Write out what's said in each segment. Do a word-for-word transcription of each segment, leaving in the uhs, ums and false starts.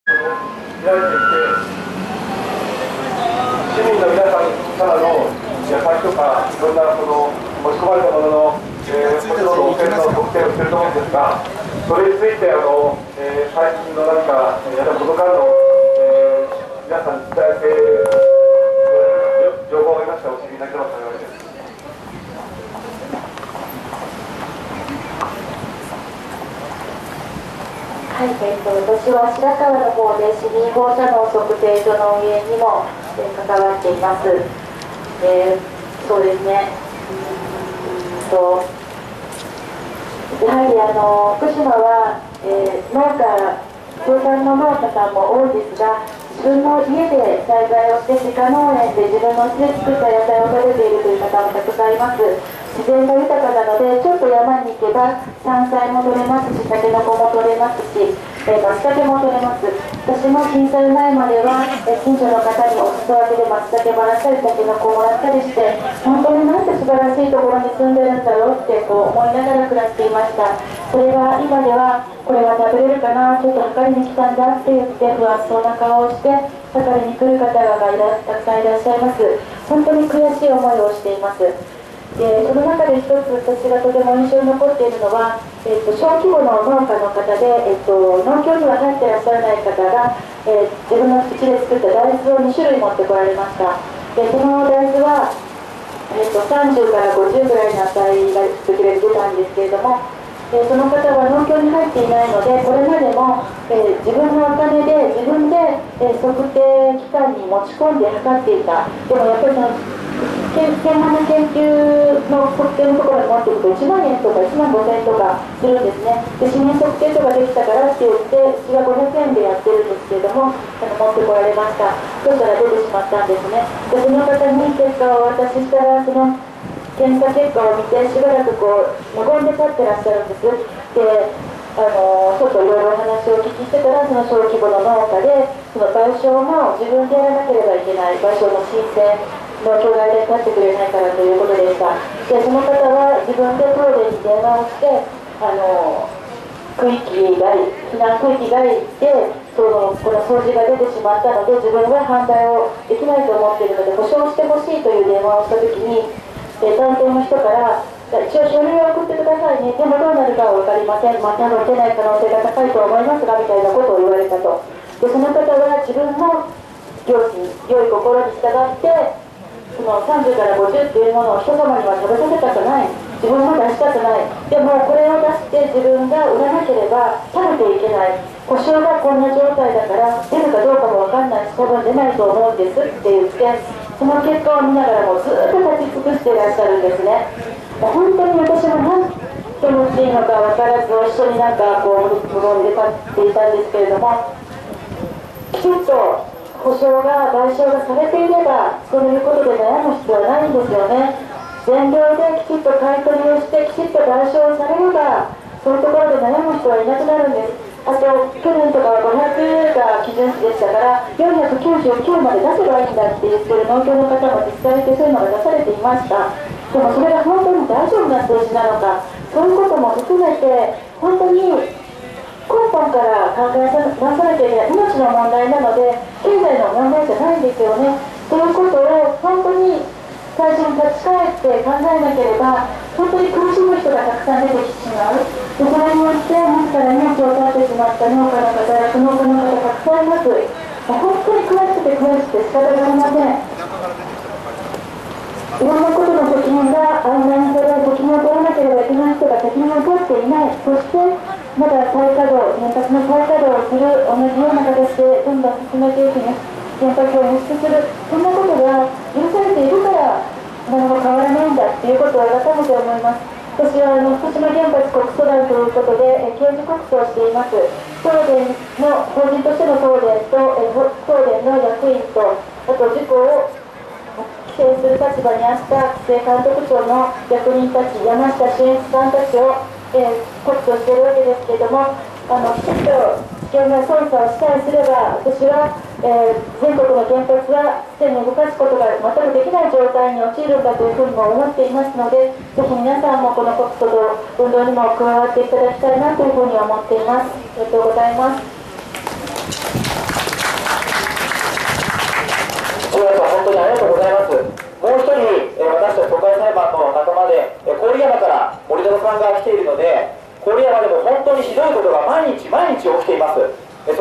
開いていて、市民の皆さんからの野菜とかいろんなその持ち込まれたものの、えー、もちろんの汚染の特定をしていると思うんですが、それについてあの、えー、最近の何か、やはりこの間の、えー、皆さんに伝えて、情報がありましたらお知りいただければ幸いです。 はい、えー、と私は白川の方で市民放射能測定所の運営にも、えー、関わっています。えー、そうですね、うんとやはりあの福島は、えー、農家、生産の農家さんも多いですが、自分の家で栽培をして自家農園で自分の家で作った野菜を食べているという方もたくさんいます。自然が豊かなので、ちょっと山に行けば山菜も取れますし、タケノコも取れますし、えー、松茸も取れます。私も震災前までは、えー、近所の方にお裾分けで松茸もらったり、タケノコもらったりして、本当になんて素晴らしいところに住んでるんだろうってこう思いながら暮らしていました。それが今では、これは食べれるかな、ちょっと測りに来たんだって言って不安そうな顔をして測りに来る方がいらたくさんいらっしゃいます。本当に悔しい思いをしています。でその中で一つ私がとても印象に残っているのは、えっと、小規模の農家の方で、えっと、農協には入っていらっしゃらない方が、えー、自分の土で作った大豆をに種類持ってこられました。でその大豆は、えっと、さんじゅうからごじゅうぐらいの値が時々出たんですけれども、えー、その方は農協に入っていないので、これまでも、えー、自分のお金で自分で、えー、測定機関に持ち込んで測っていた。でもやっぱりその専門の研究の測定のところに持っていくといちまんえんとかいちまんごせんえんとかするんですね。で市民測定とかできたからって言ってうちがごひゃくえんでやってるんですけれども、あの持ってこられました。そしたら出てしまったんですね。でその方に結果をお渡ししたら、その検査結果を見てしばらくこう無言で立ってらっしゃるんです。であのちょっといろいろお話をお聞きしてたら、その小規模の農家でその賠償も自分でやらなければいけない、賠償の申請農協が立ってくれないからということでした。でその方は自分で東電に電話をして、あの区域外、避難区域外でそのこの掃除が出てしまったので、自分は反対をできないと思っているので保証してほしいという電話をしたときに、え担当の人から一応書類を送ってくださいね、でもどうなるかは分かりません、まあ、多分出ない可能性が高いと思いますがみたいなことを言われたと。でその方は自分の良心、良い心に従ってそのさんじゅうからごじゅうっていうものを人様には食べさせたくない、自分も出したくない、でもこれを出して自分が売らなければ食べていけない、保証がこんな状態だから出るかどうかも分かんないし多分出ないと思うんですって言って、その結果を見ながらもずっと立ち尽くしていらっしゃるんですね。本当に私も何と思っていいのか分からず、一緒になんかこう無言で立っていたんですけれども、きちんと保証が賠償がされていればそういうことで悩む必要はないんですよね。全量できちっと買い取りをしてきちっと賠償されればそういうところで悩む人はいなくなるんです。あと去年とかはごひゃくが基準値でしたからよんひゃくきゅうじゅうきゅうまで出せばいいんだって言ってる農協の方も実際にそういうのが出されていました。でもそれが本当に大丈夫な数字なのか、そういうことも含めて本当に根本から考え直さなきゃいけない、命の問題なので経済の問題じゃないんですよね。ということを本当に最初に立ち返って考えなければ本当に苦しむ人がたくさん出てきてしまう。でそれによって自ら命を絶ってしまった農家の方やその子の方たくさんいます。本当に悔しくて悔しくて仕方がありません。いろんなことの責任が曖昧にされ、責任を取らなければいけない人が責任を取っていない、そしてまだ再稼働、原発の再稼働をする、同じような形でどんどん進めていくね、原発を輸出する、そんなことが許されているから何も変わらないんだということを改めて思います。私はあの福島原発国祖団ということで、え刑事告訴をしています。東電の法人としての東電と、え東電の役員と、あと事故を規制する立場にあった規制監督庁の役人たち、山下俊一さんたちを、えー、告訴しているわけですけれども、あのきちんと危険な捜査をさえすれば、私は、えー、全国の原発はすでに動かすことが全くできない状態に陥るんだというふうにも思っていますので、ぜひ皆さんもこの告訴と運動にも加わっていただきたいなというふうに思っています。ありがとうございます。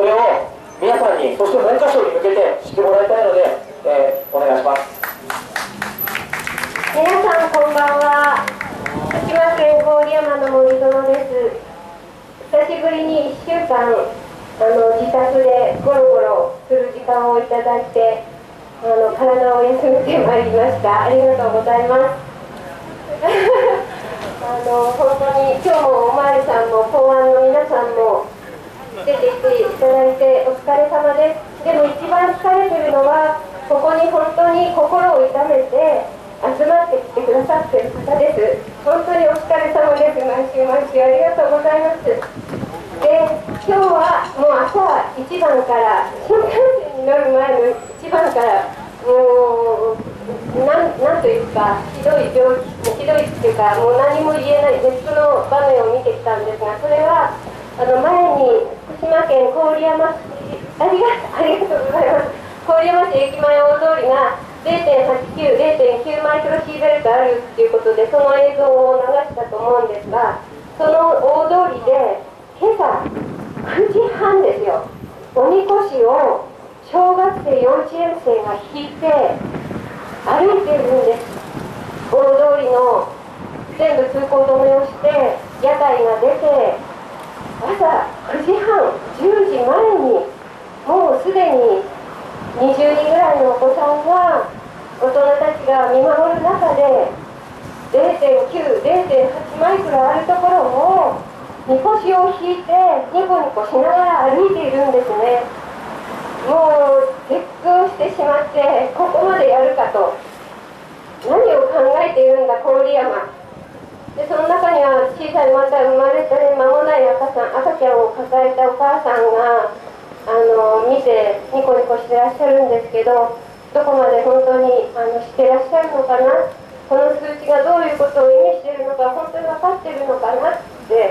れを皆さんに、そして文科省に向けて知ってもらいたいので、えー、お願いします。 皆さんこんばんは。福島県郡山の森園です。久しぶりにいっしゅうかんあの自宅でゴロゴロする時間をいただいて、あの体を休めてまいりました。ありがとうございます。あの本当に今日もおまわりさんも公安の皆さんも出てきていただいてお疲れ様です。でも一番疲れてるのはここに本当に心を痛めて集まってきてくださっている方です。本当にお疲れ様です。毎週毎週ありがとうございます。で、今日はもう朝一番から新幹線に乗る前の一番からもうなん、なんというかひどい状ひどいっていうかもう何も言えない別の場面を見てきたんですが、それはあの前に福島県郡山市ありがありがとうございます。郡山市駅前大通りが ゼロてんはちきゅう、ゼロてんきゅう マイクロシーベルトあるっていうことでその映像を流したと思うんですが、その大通りで今朝くじはんですよ、おみこしを小学生幼稚園生が引いて歩いているんです。大通りの全部通行止めをして屋台が出て朝くじはんじゅうじまえにもうすでににじゅうにんぐらいのお子さんが大人たちが見守る中で ゼロてんきゅう、ゼロてんはち マイクロあるところをみこしを引いてニコニコしながら歩いているんですね。もう絶句してしまってここまでやるかと、何を考えているんだ郡山で、その中には小さいまた生まれて間もない赤さん赤ちゃんを抱えたお母さんがあの見てニコニコしてらっしゃるんですけど、どこまで本当にあのしてらっしゃるのかな、この数値がどういうことを意味しているのか本当に分かっているのかなって、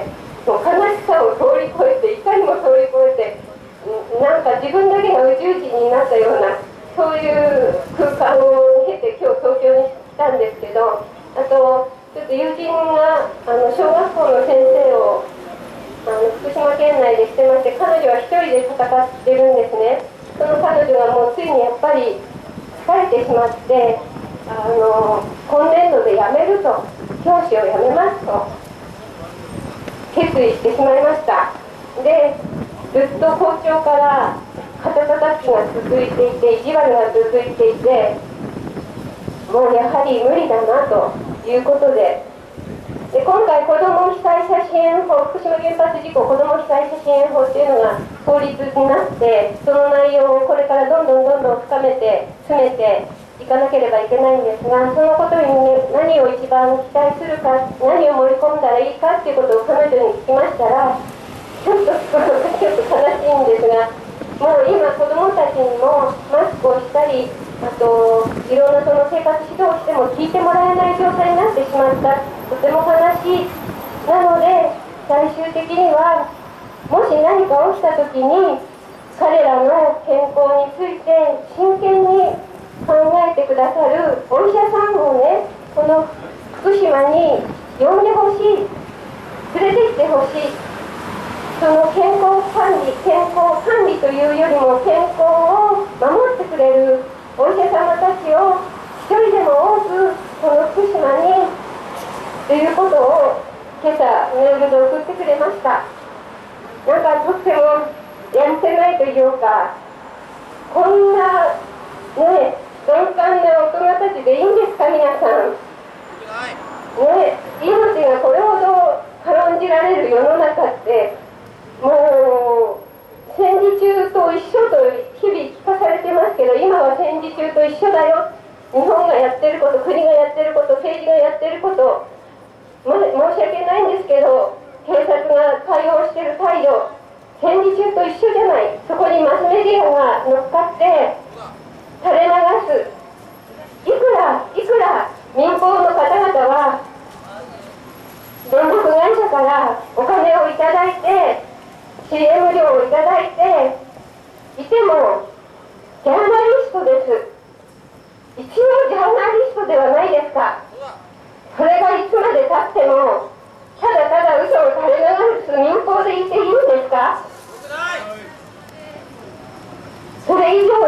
もう悲しさを通り越えて怒りも通り越えてなんか自分だけが宇宙人になったようなそういう空間を経て今日東京に来たんですけど、あとちょっと友人があの小学校の先生をあの福島県内でしてまして、彼女は一人で戦ってるんですね。その彼女がもうついにやっぱり疲れてしまってあの今年度で辞めると、教師を辞めますと決意してしまいました。でずっと校長から肩たたきが続いていて意地悪が続いていて、もうやはり無理だなということで、で今回子ども被災者支援法、福島原発事故子ども被災者支援法っていうのが法律になって、その内容をこれからどんどんどんどん深めて詰めていかなければいけないんですが、そのことに、ね、何を一番期待するか、何を盛り込んだらいいかっていうことを彼女に聞きましたら、ちょっとちょっと悲しいんですが、もう今子どもたちにもマスクをしたり、あといろんなその生活指導をしても聞いてもらえない状態になってしまった、とても悲しい。なので最終的にはもし何か起きた時に彼らの健康について真剣に考えてくださるお医者さんをね、この福島に呼んでほしい、連れてきてほしい。その健康管理、健康管理というよりも健康を守ってくれるお医者様たちを一人でも多くこの福島にということを今朝メールで送ってくれました。なんかとってもやるせないというか、こんなね鈍感な大人たちでいいんですか皆さん。ね、命がこれほど軽んじられる世の中ってもう戦時中と一緒と日々聞かされてますけど、今は戦時中と一緒だよ、日本がやってること、国がやってること、政治がやってること、ま、申し訳ないんですけど警察が対応してる態度、戦時中と一緒じゃない。そこにマスメディアが乗っかって垂れ流す。いくらいくら民放の方々は電力会社からお金をいただいて シーエム 料をいただいていてもジャーナリストです。一応ジャーナリストではないですか。それがいつまでたってもただただ嘘を垂れ流す民放でいていいんですか。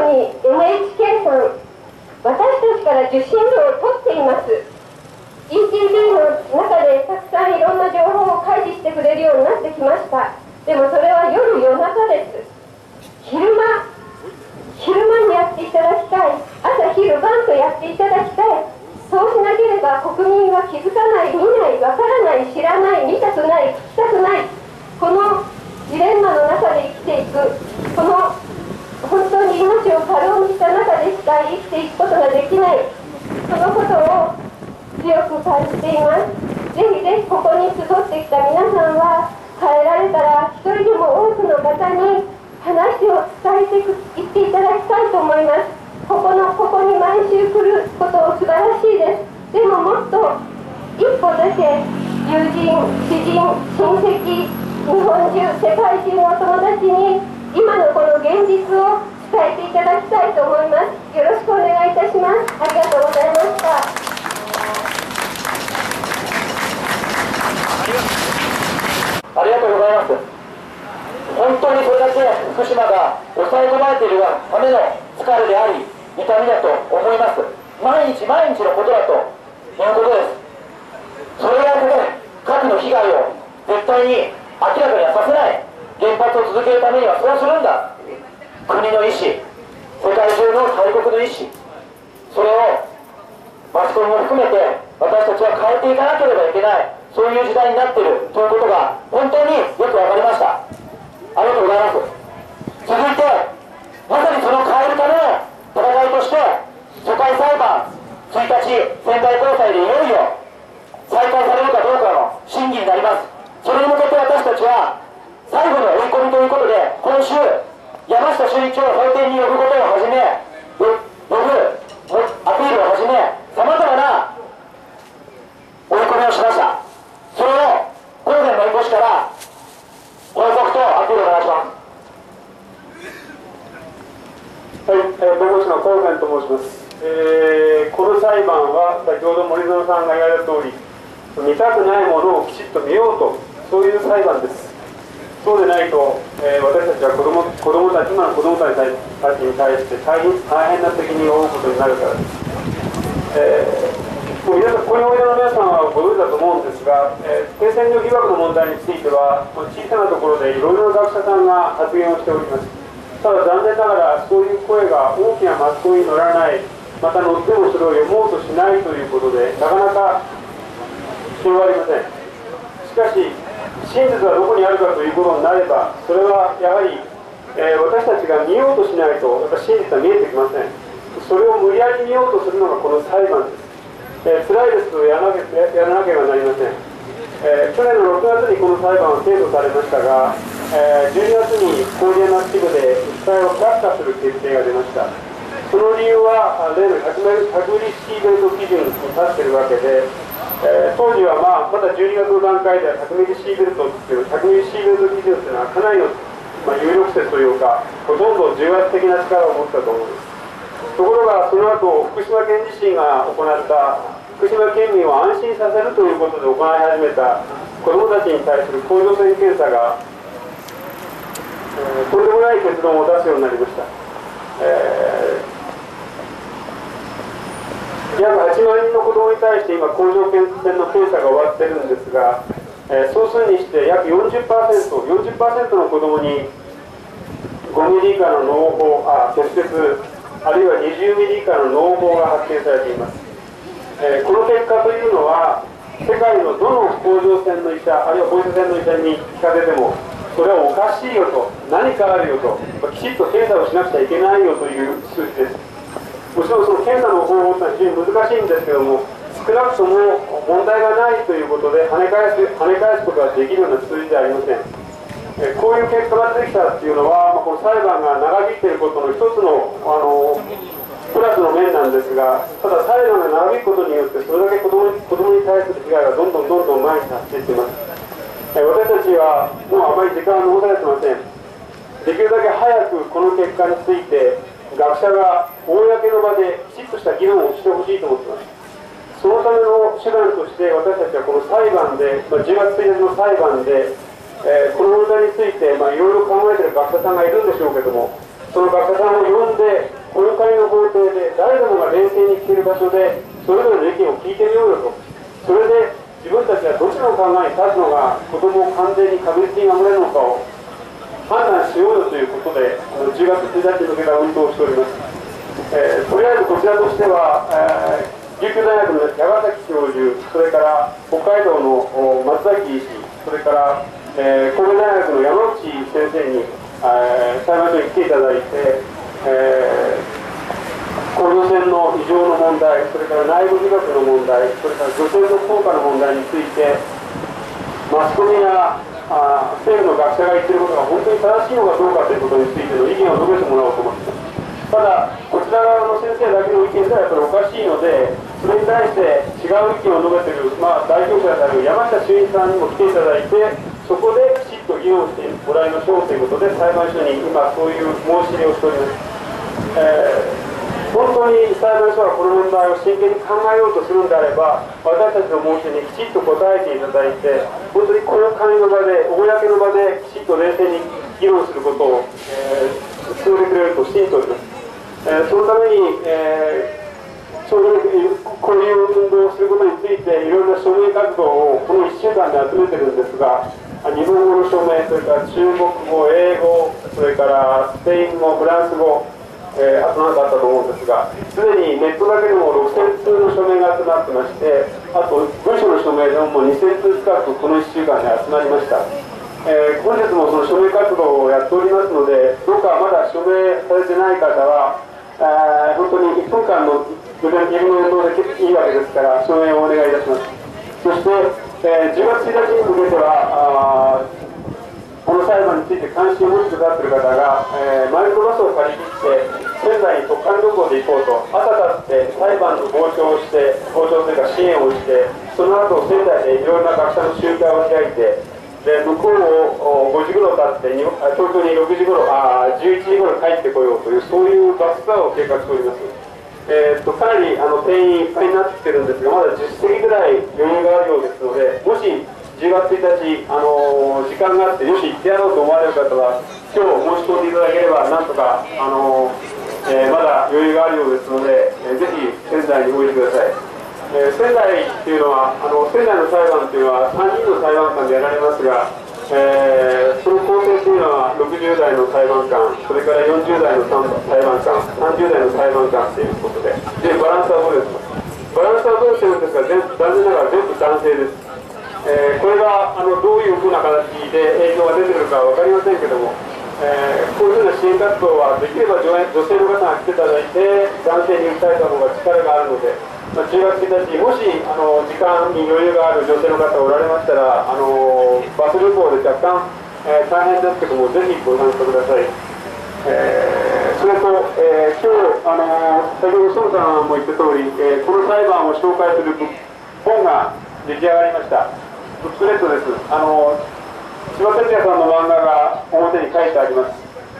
に エヌエイチケー さん、私たちから受信料を取っています。 イーティービー の中でたくさんいろんな情報を開示してくれるようになってきました。でもそれは夜夜中です。昼間昼間にやっていただきたい。朝昼晩とやっていただきたい。そうしなければ国民は気づかない、見ない、わからない、知らない、見たくない、聞きたくない、このジレンマの中で生きていく、この本当に命を過労にした中でしか生きていくことができない、そのことを強く感じています。ぜひぜひここに集ってきた皆さんは、帰られたら一人でも多くの方に話を伝えていっていただきたいと思います。ここのここに毎週来ること素晴らしいです。でももっと一歩出て、友人、知人、親戚、日本中、世界中のお友達に今のこの現実を伝えていただきたいと思います。よろしくお願いいたします。ありがとうございました。 ありがとうございます。本当にそれだけ福島が抑え込まれているがための疲れであり、痛みだと思います。毎日毎日のことだということです。それだけで核の被害を絶対に明らかにはさせない。原発を続けるためにはそうするんだ。国の意思、世界中の大国の意思、それをマスコミも含めて私たちは変えていかなければいけない、そういう時代になっているということが本当によく分かりました。ありがとうございます。続いて、まさにその変えるための戦いとして、疎開裁判ついたち仙台高裁でいよいよ再開されるかどうかの審議になります。それに向けて私たちは最後の追い込みということで、今週山下修一を法廷に呼ぶことをはじめ、呼ぶアピールをはじめ、さまざまな追い込みをしました。それを公然の弁護士から報告とアピールをお願いします。 はい、えー、弁護士の高善と申します。えー、この裁判は先ほど森園さんが言われた通り、見たくないものをきちっと見ようと、そういう裁判です。そうでないと、えー、私たちは子ども、子供たち、今の子どもたちに対して大変、大変な責任を負うことになるからです。えー、もう皆さん、ここにおいでの皆さんはご存知だと思うんですが、えー、停戦の疑惑の問題については、小さなところでいろいろな学者さんが発言をしております。ただ残念ながらそういう声が大きなマスコミに乗らない、また乗ってもそれを読もうとしないということで、なかなか広がりません。しかし真実はどこにあるかということになれば、それはやはり、えー、私たちが見ようとしないとやっぱ真実は見えてきません。それを無理やり見ようとするのがこの裁判です。えー、辛いですとやらなけやらなければなりません。えー、去年のろくがつにこの裁判は提訴されましたが、えー、じゅうにがつに郡山支部で訴えを却下する決定が出ました。その理由は例のひゃくミリシーベルト基準に達しているわけで、えー、当時は、まあ、まだじゅうにがつの段階ではひゃくミリシーベルトっていうひゃくミリシーベルト基準というのはかなりの、まあ、有力説というか、ほとんど重圧的な力を持ったと思います。ところがその後福島県自身が行った福島県民を安心させるということで行い始めた子どもたちに対する甲状腺検査が、えー、とんでもない結論を出すようになりました。えー、約はちまんにんの子どもに対して今甲状腺の検査が終わってるんですが、えー、総数にして約 よんじゅっパーセント、よんじゅっパーセント の子どもにごミリ以下の脳胞、あ、結節、あるいはにじゅうミリ以下の脳胞が発見されています。えー、この結果というのは世界のどの甲状腺の医者、あるいは放射線の医者に聞かせても、それはおかしいよと、何かあるよと、きちっと検査をしなくちゃいけないよという数字です。もちろんその検査の方法というのは非常に難しいんですけども、少なくとも問題がないということで跳ね返す、跳ね返すことができるような数字ではありません。えこういう結果が出てきたっていうのは、まあ、この裁判が長引いていることの一つの、あのプラスの面なんですが、ただ裁判が長引くことによってそれだけ子どもに、子供に対する被害がどんどんどんどん前に達していっています。え私たちはもうあまり時間が残されていません。できるだけ早くこの結果について学者が公の場できちっとした議論をしてほしいと思っています。そのための手段として私たちはこの裁判で、まあ、じゅうがつついたちの裁判で、えー、この問題について、まあ、いろいろ考えている学者さんがいるんでしょうけども、その学者さんを呼んで場所でそれぞれの意見を聞いてみようよと、それで自分たちはどっちの考えに立つのが子どもを完全に確実に守れるのかを判断しようよということで、あのじゅうがつついたちに向けた運動をしております。えー、とりあえずこちらとしては、えー、琉球大学の山崎教授、それから北海道の松崎医師、それから、えー、神戸大学の山内先生に、えー、裁判所に来ていただいて、えー甲状腺の異常の問題、それから内部被曝の問題、それから女性の効果の問題について、マスコミやあ政府の学者が言っていることが本当に正しいのかどうかということについての意見を述べてもらおうと思っています。ただ、こちら側の先生だけの意見ではやっぱりおかしいので、それに対して違う意見を述べている、まあ、代表者である山下俊一さんにも来ていただいて、そこできちっと議論してもらいましょうということで、裁判所に今、そういう申し入れをしております。えー本当に裁判所はこの問題を真剣に考えようとするのであれば、私たちの申し入れにきちっと答えていただいて、本当に公開の場で、公の場できちっと冷静に議論することを、えー、進めてくれると信じております。えー、そのために、えー、ちょうどこういう運動をすることについて、いろいろな署名活動をこのいっしゅうかんで集めてるんですが、日本語の署名、それから中国語、英語、それからスペイン語、フランス語、えー、あと何かあったと思うんですが、すでにネットだけでもろくせんつうの署名が集まってまして、あと文書の署名でももうにせんつう近くこのいっしゅうかんで集まりました。えー、本日もその署名活動をやっておりますので、どうかまだ署名されてない方は、えー、本当にいっぷんかんの指の運動でいいわけですから、署名をお願いいたします。そして、えー、じゅうがつついたちに向けては、この裁判について関心を持ってくださっている方が、えー、マイクロバスを借り切って仙台に特艦旅行で行こうと朝立って裁判の傍聴をして傍聴というか支援をして、その後仙台でいろいろな学者の集会を開いて、で向こうをごじ頃立って東京にろくじ頃あじゅういちじ頃帰ってこようという、そういうバスツアーを計画しております。えー、とかなりあの定員いっぱいになってきてるんですが、まだじゅっせきぐらい余裕があるようですので、もしじゅうがつついたち、あのー、時間があってよし行ってやろうと思われる方は今日申し込んでいただければなんとか、あのーえー、まだ余裕があるようですので、えー、ぜひ仙台においでください。えー、仙台っていうのはあの仙台の裁判っていうのはさんにんの裁判官でやられますが、えー、その構成っていうのはろくじゅうだいの裁判官、それからよんじゅうだいの裁判官、さんじゅうだいの裁判官ということで、でバランスはどうですか。バランスはどうしてるんですが、残念ながら全部男性です。えー、これがあのどういうふうな形で映像が出てくるかは分かりませんけども、えー、こういうふうな支援活動はできれば女性の方が来ていただいて男性に訴えた方が力があるので、まあ、じゅうがつついたちもしあの時間に余裕がある女性の方おられましたら、あのバス旅行で若干、えー、大変ですけどもぜひご参加ください。えー、それと、えー、今日、あの先ほど孫さんも言った通り、えー、この裁判を紹介する本が出来上がりました。ブックレットです。あの千葉哲也さんの漫画が表に書いてあります。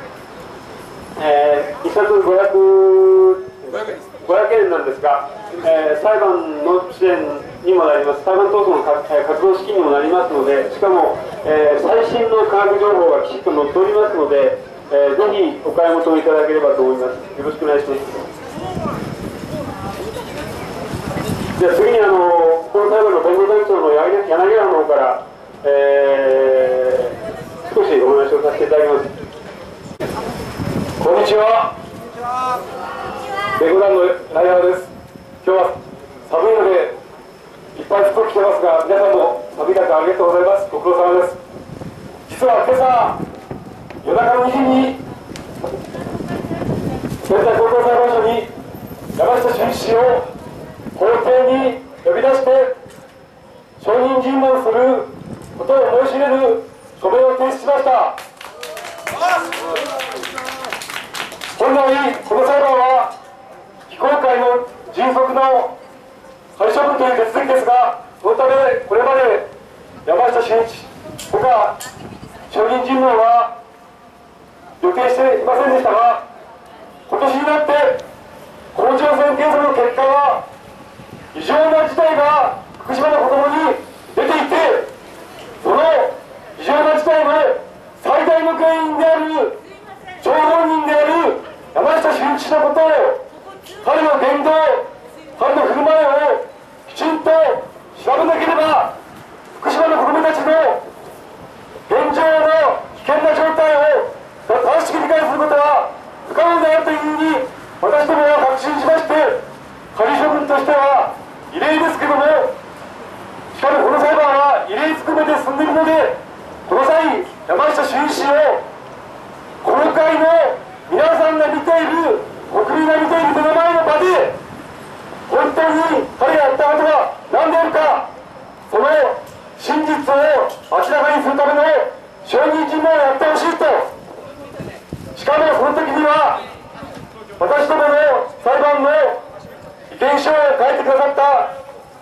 えー、一冊ごひゃくえんなんですが、えー、裁判の支援にもなります。裁判闘争の活動資金にもなりますので、しかも、えー、最新の科学情報がきちっと載っておりますので、えー、ぜひお買い求めいただければと思います。よろしくお願いします。じゃあ次にあのこの裁判の弁護団長の柳原の方から、えー、少しお話をさせていただきます。 こんにちは。弁護団の柳原です。今日は寒いのでいっぱい服着てますが、皆さんも寒い中ありがとうございます。ご苦労様です。実は今朝夜中のにじに仙台高等裁判所に山下俊一氏を法廷に呼び出して証人尋問することを申し入れる書面を提出しました。本来この裁判は非公開の迅速の仮処分という手続きですが、そのためこれまで山下俊一ほか証人尋問は予定していませんでしたが、今年になって甲状腺検査の結果は異常な事態が福島の子どもに出ていて、その異常な事態の最大の原因である張本人である山下俊一のことを、彼の言動、 犯の振る舞いをきちんと調べなければ、福島の子どもたちの現状の危険な状態を正しく理解することは不可能であるというふうに私どもは確信しまして、仮処分としては異例ですけども、しかもこの裁判は異例含めて進んでいるので、この際、山下修一氏を公開の皆さんが見ている、国民が見ている目の前の場で、本当に彼がやったことが何であるか、その真実を明らかにするための証人尋問をやってほしいと。しかもその時には、私どもの裁判の意見書を書いてくださった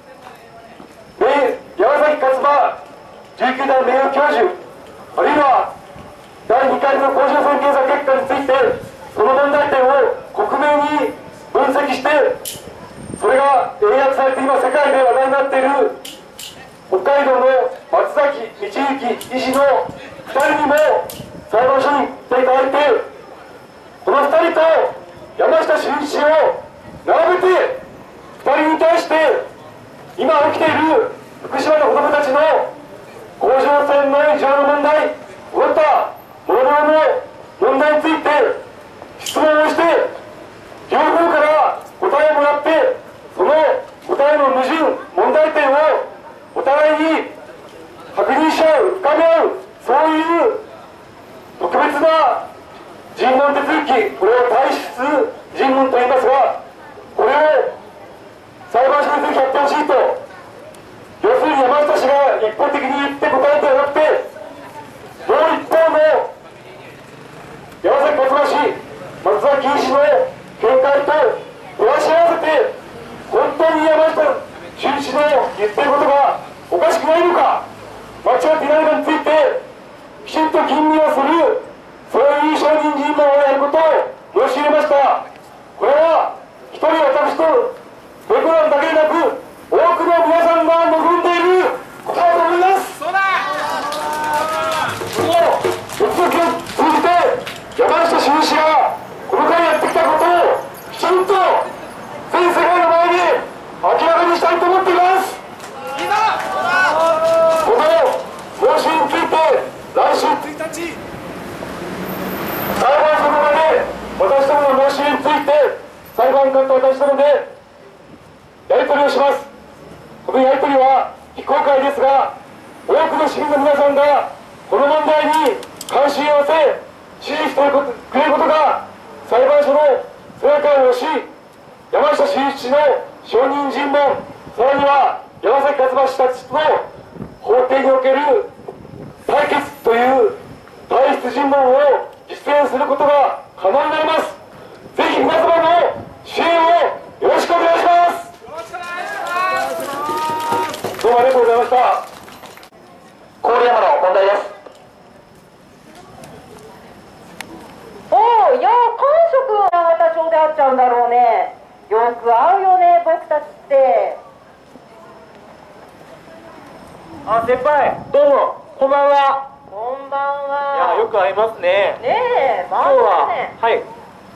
山崎勝馬じゅうきゅうだい名誉教授、あるいはだいにかいの甲状腺検査結果について、その問題点を克明に分析して、それが英訳されて今世界で話題になっている北海道の松崎道之医師のふたりにも裁判所に行っていただいて、このふたりと山下修一氏を並べて、ふたりに対して今起きている福島の子どもたちの甲状腺の異常の問題、こういったもろもろの問題について質問をして、両方から答えをもらって、その答えの矛盾、問題点をお互いに確認し合う、深め合う、そういう特別な尋問手続き、これを体質尋問と言いますが、これを裁判所にぜひやってほしいと。要するに山下氏が一方的に言って答えてはなくて、もう一方の山崎勝馬氏、松崎医師の見解と照らし合わせて、本当に山下修一の言っていることがおかしくないのか、間違っていないのかについてきちんと吟味をする、そういう証人尋問をやることを申し入れました。これは一人私とベコランだけでなく、多くの皆さんが望んでいることだと思います。そうだ。この手続きを通じて山下修一がこの間やってきたことをきちんと全世界の前に明らかにしたいと思っています。この方針について来週ついたち、裁判所の場で私どもの申し入れについて裁判官と私どもでやり取りをします。このやり取りは非公開ですが、多くの市民の皆さんがこの問題に関心を寄せ支持してくれることが、裁判所の背中を押し、山下修一氏の証人尋問、さらには山崎勝馬氏たちとの法廷における対決という体質尋問を実践することが可能になります。ぜひ皆様の支援をよろしくお願いします。どうもありがとうございました。 郡山の問題です。 おお、いや感触は永田町で会っちゃうんだろうね。よく会うよね、僕たちって。 あ、先輩、どうも、こんばんは。 こんばんは。 いや、よく会いますね。 ねえ、 今日は、 ね、 はい。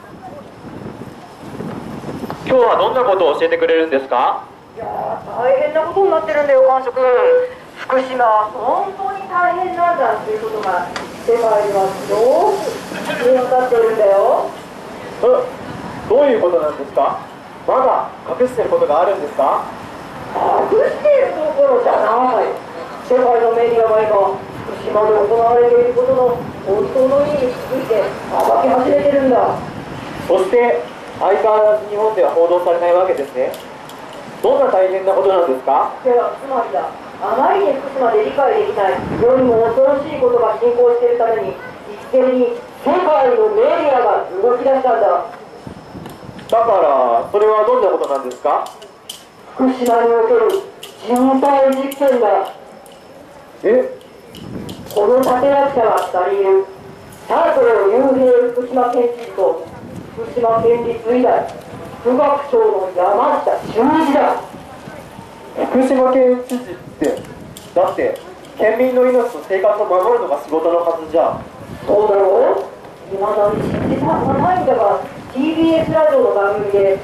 今日はどんなことを教えてくれるんですか？ いやー、大変なことになってるんだよ、感触。福島は本当に大変なんだっていうことが世界ではすごく分かってるんだよ。 え、どういうことなんですか？まだ隠してることがあるんですか？ 隠しているところじゃない。世界のメディアが今、福島で行われていることの本当の意味について暴き始めてるんだ。 そして相変わらず日本では報道されないわけですね。どんな大変なことなんですか？ ではつまりだ、あまりに福島で理解できないよりも恐ろしいことが進行しているために、一斉に世界のメディアが動き出したんだ。 だからそれはどんなことなんですか？ 福島における人体実験だ。 え、 この立役者がふたりいる。佐藤雄平福島県知事と福島県立医大副学長の山下修一だ。 福島県知事って、だって県民の命と生活を守るのが仕事のはずじゃ。 そうだろう。いまだに信じたくないんだが、 ティービーエス ラジオの番組で福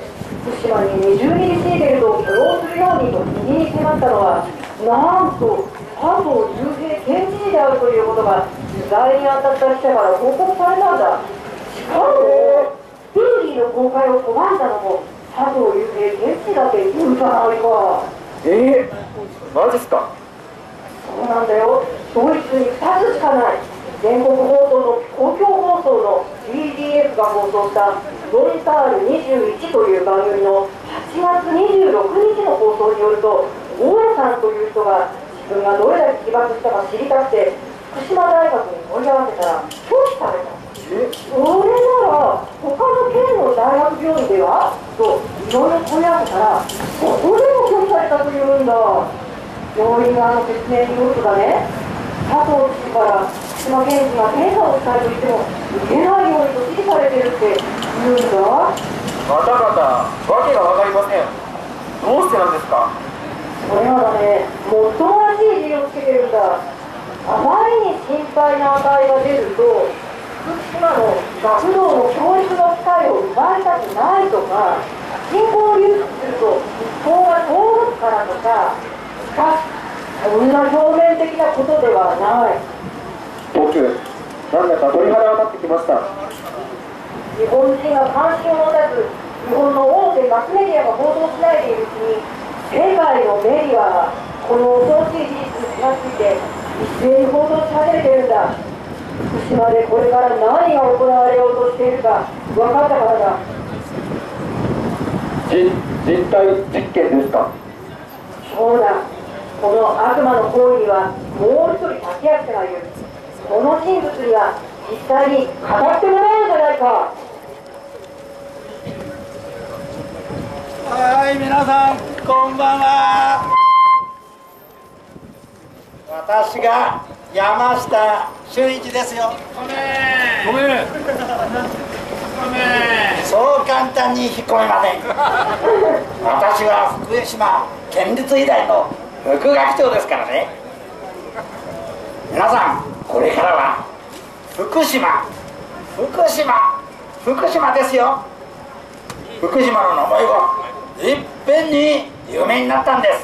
福島ににじゅうミリシーベルトを許容するようにと右に迫ったのは、なんと佐藤雄平県知事であるということが取材に当たった記者から報告されたんだ。しかもスピーディーの公開を拒んだのも佐藤雄平県知事だって言うんじゃないか。 えー、マジっすか。 そうなんだよ。ドイツにふたつしかない全国放送の公共放送の ビーディーエフ が放送したモンタールにじゅういちという番組のはちがつにじゅうろくにちの放送によると、大江さんという人が自分がどれだけ被爆したか知りたくて福島大学に問い合わせたら拒否された。えそれなら他の県の大学病院ではといろいろ問い合わせたら、ここでも拒否されたというんだ。病院側の説明によるとだね、佐藤知事から福島県人が検査をしたいと言っても受けないようにと指示されてるって言うんだ。 またまたわけが分かりません。どうしてなんですか。 それはだね、もっともらしい理由をつけてるんだ。あまりに心配な値が出ると、福島の学童の教育の機会を奪いたくないとか、人口流出すると一報が遠のくからとか、しかしそんな表面的なことではない。 僕、なんだか鳥肌が立ってきました。 日本人が関心を持たず、日本の大手マスメディアが報道しないでいるうちに、世界のメディアがこの恐ろしい事実に気がついて一斉に報道し始めているんだ。福島でこれから何が行われようとしているか分かったからだ。 人人体実験ですか。 そうだ。この悪魔の行為にはもう一人立役者がいる。この人物には実際に語ってもらおうじゃないか。 はい、皆さんこんばんは。私が山下俊一ですよ。ごめんごめんそう簡単に引っ込めません。私は福島県立医大の副学長ですからね。皆さんこれからは福島福島福島ですよ。福島の名前がいっぺんに有名になったんです。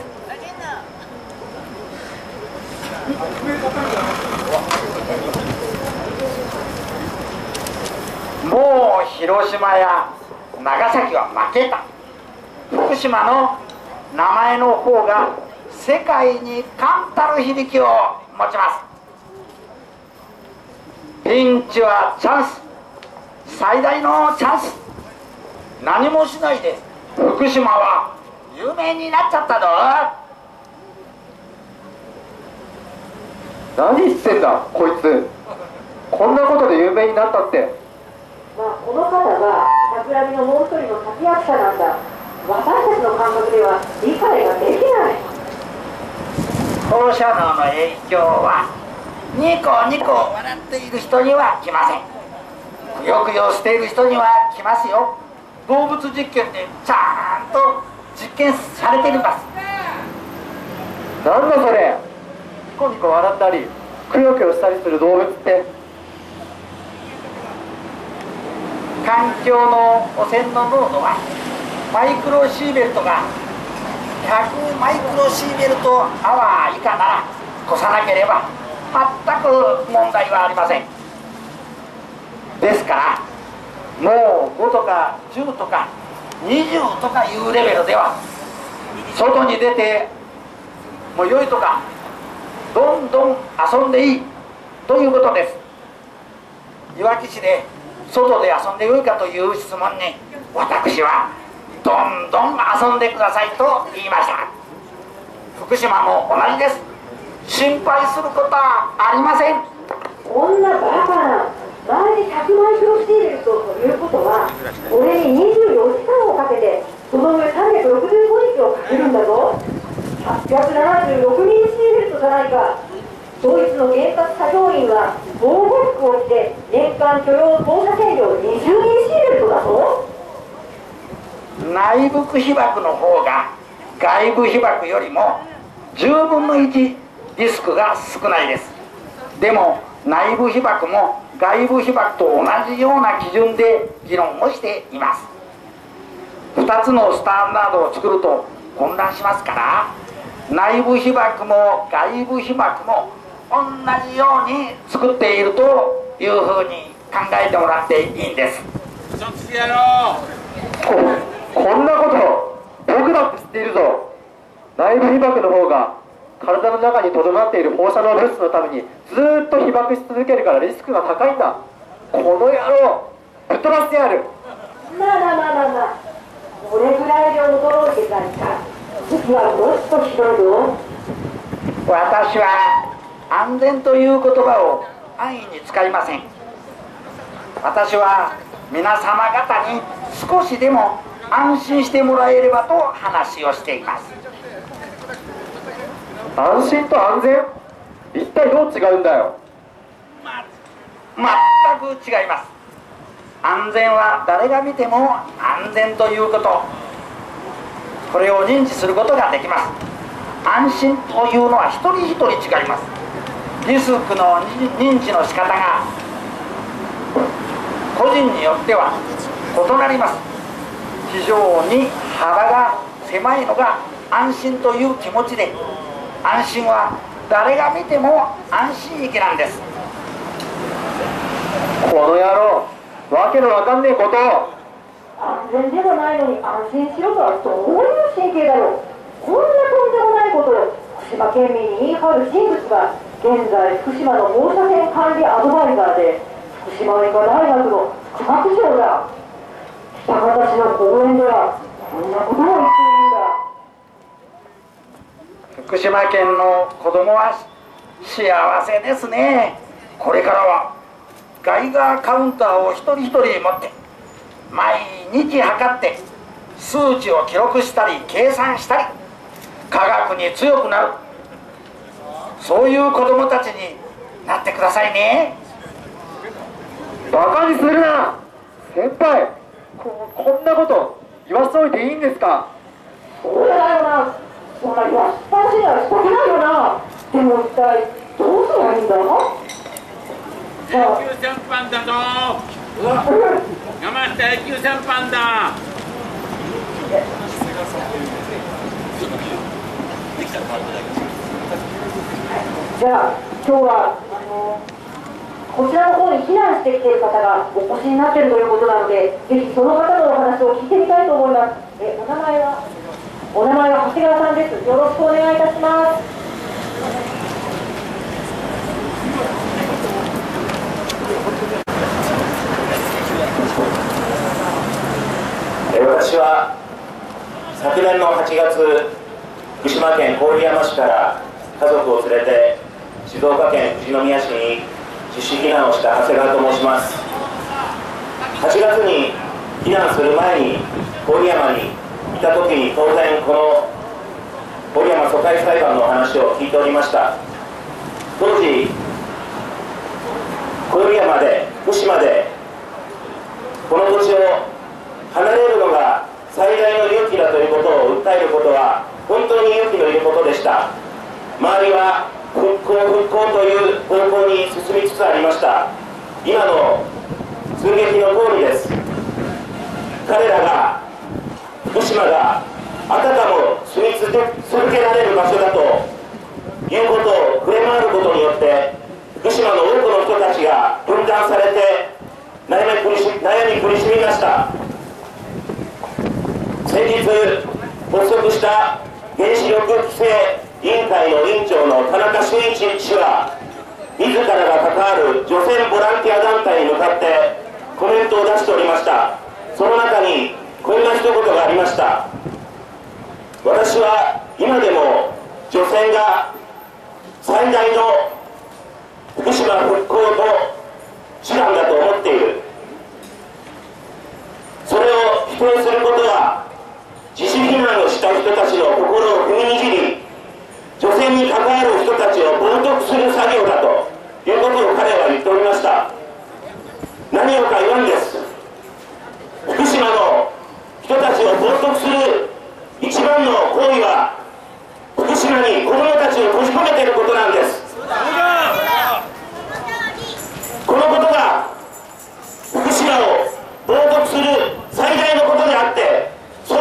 もう広島や長崎は負けた。福島の名前の方が世界に冠たる響きを持ちます。ピンチはチャンス、最大のチャンス。何もしないで福島は有名になっちゃったぞ。 何言ってんだこいつ。こんなことで有名になったって。 まあ、この方が桜木のもう一人の立役者なんだ。私たちの感覚では理解ができない。 放射能の影響はニコニコ笑っている人には来ません。くよくよしている人には来ますよ。動物実験でちゃんと実験されてるんです。 なんだそれ。ニコニコ笑ったりくよくよしたりする動物って。 環境の汚染の濃度はマイクロシーベルトがひゃくマイクロシーベルトアワー以下なら越さなければ全く問題はありません。ですからもうごとかじゅうとかにじゅうとかいうレベルでは外に出てもう良いとかどんどん遊んでいいということです。いわき市で外で遊んでよいかという質問に私はどんどん遊んでくださいと言いました。福島も同じです。心配することはありません。 こんなバカな毎日ひゃくマイクロシーベルトということはこれににじゅうよじかんをかけてその上さんびゃくろくじゅうごにちをかけるんだぞ。はっぴゃくななじゅうろくミリシーベルトじゃないか。ドイツの原発作業員は防護服を着て年間許容放射線量にじゅうミリシーベルトだぞ。 内部被曝の方が外部被曝よりもじゅうぶんのいちリスクが少ないです。でも内部被曝も外部被曝と同じような基準で議論をしています。 ふたつのスタンダードを作ると混乱しますから、内部被爆も外部被爆も同じように作っているというふうに考えてもらっていいんです。 こ, こんなこと僕だって知っているぞ。内部被爆の方が体の中にとどまっている放射能物質のためにずーっと被爆し続けるからリスクが高いんだ。この野郎ぶっ飛ばしてやる。 まあまあまあまあまあ、これぐらいで驚いてたんか。次はもっとひどいぞ。 私は安全という言葉を安易に使いません。私は皆様方に少しでも安心してもらえればと話をしています。 安心と安全、一体どう違うんだよ。 全く違います。安全は誰が見ても安全ということ、これを認知することができます。安心というのは一人一人違います。リスクの認知の仕方が個人によっては異なります。非常に幅が狭いのが安心という気持ちで、安心は誰が見ても安心域なんです。 この野郎、わけのわかんねえことを。 安全でもないのに安心しろとはどういう神経だろう。こんなとんでもないことを福島県民に言い張る人物が現在福島の放射線管理アドバイザーで福島理科大学の副学長だ。喜多方市の講演ではこんなことを言っているんだ。 福島県の子供は幸せですね。これからはガイガーカウンターを一人一人持って毎日測って数値を記録したり計算したり、科学に強くなる、そういう子供たちになってくださいね。 バカにするな先輩。 こ, こんなこと言わせといていいんですか。 そうだよな。そんな言わしっぱなしにはしとけないよな。でも一体どうすればいいんだ。 永久戦犯だぞ。山下永久戦犯だ。 じゃあ今日はあのこちらの方に避難してきている方がお越しになっているということなので、ぜひその方のお話を聞いてみたいと思います。えお名前はお名前は長谷川さんです。よろしくお願いいたします。 私は昨年のはちがつ、福島県郡山市から家族を連れて静岡県富士宮市に自主避難をした長谷川と申します。はちがつに避難する前に郡山にいた時に当然この郡山疎開裁判の話を聞いておりました。当時郡山で福島でこの土地を離れるのが最大の勇気だということを訴えることは本当に勇気のいることでした。周りは復興復興という方向に進みつつありました。今の寸劇の通りです。彼らが福島があたかも住み続けられる場所だということを触れ回ることによって福島の多くの人たちが分断されて悩み苦し、悩み苦しみました。先日発足した原子力規制委員会の委員長の田中俊一氏は自らが関わる除染ボランティア団体に向かってコメントを出しておりました。その中にこんな一言がありました。私は今でも除染が最大の福島復興の手段だと思っている。それを否定することは自主避難をした人たちの心を踏みにじり除染に関わる人たちを冒涜する作業だということを彼は言っておりました。何をか言わんです。福島の人たちを冒涜する一番の行為は福島に子どもたちを閉じ込めていることなんです。このことが福島を冒涜する最大のことであって、そ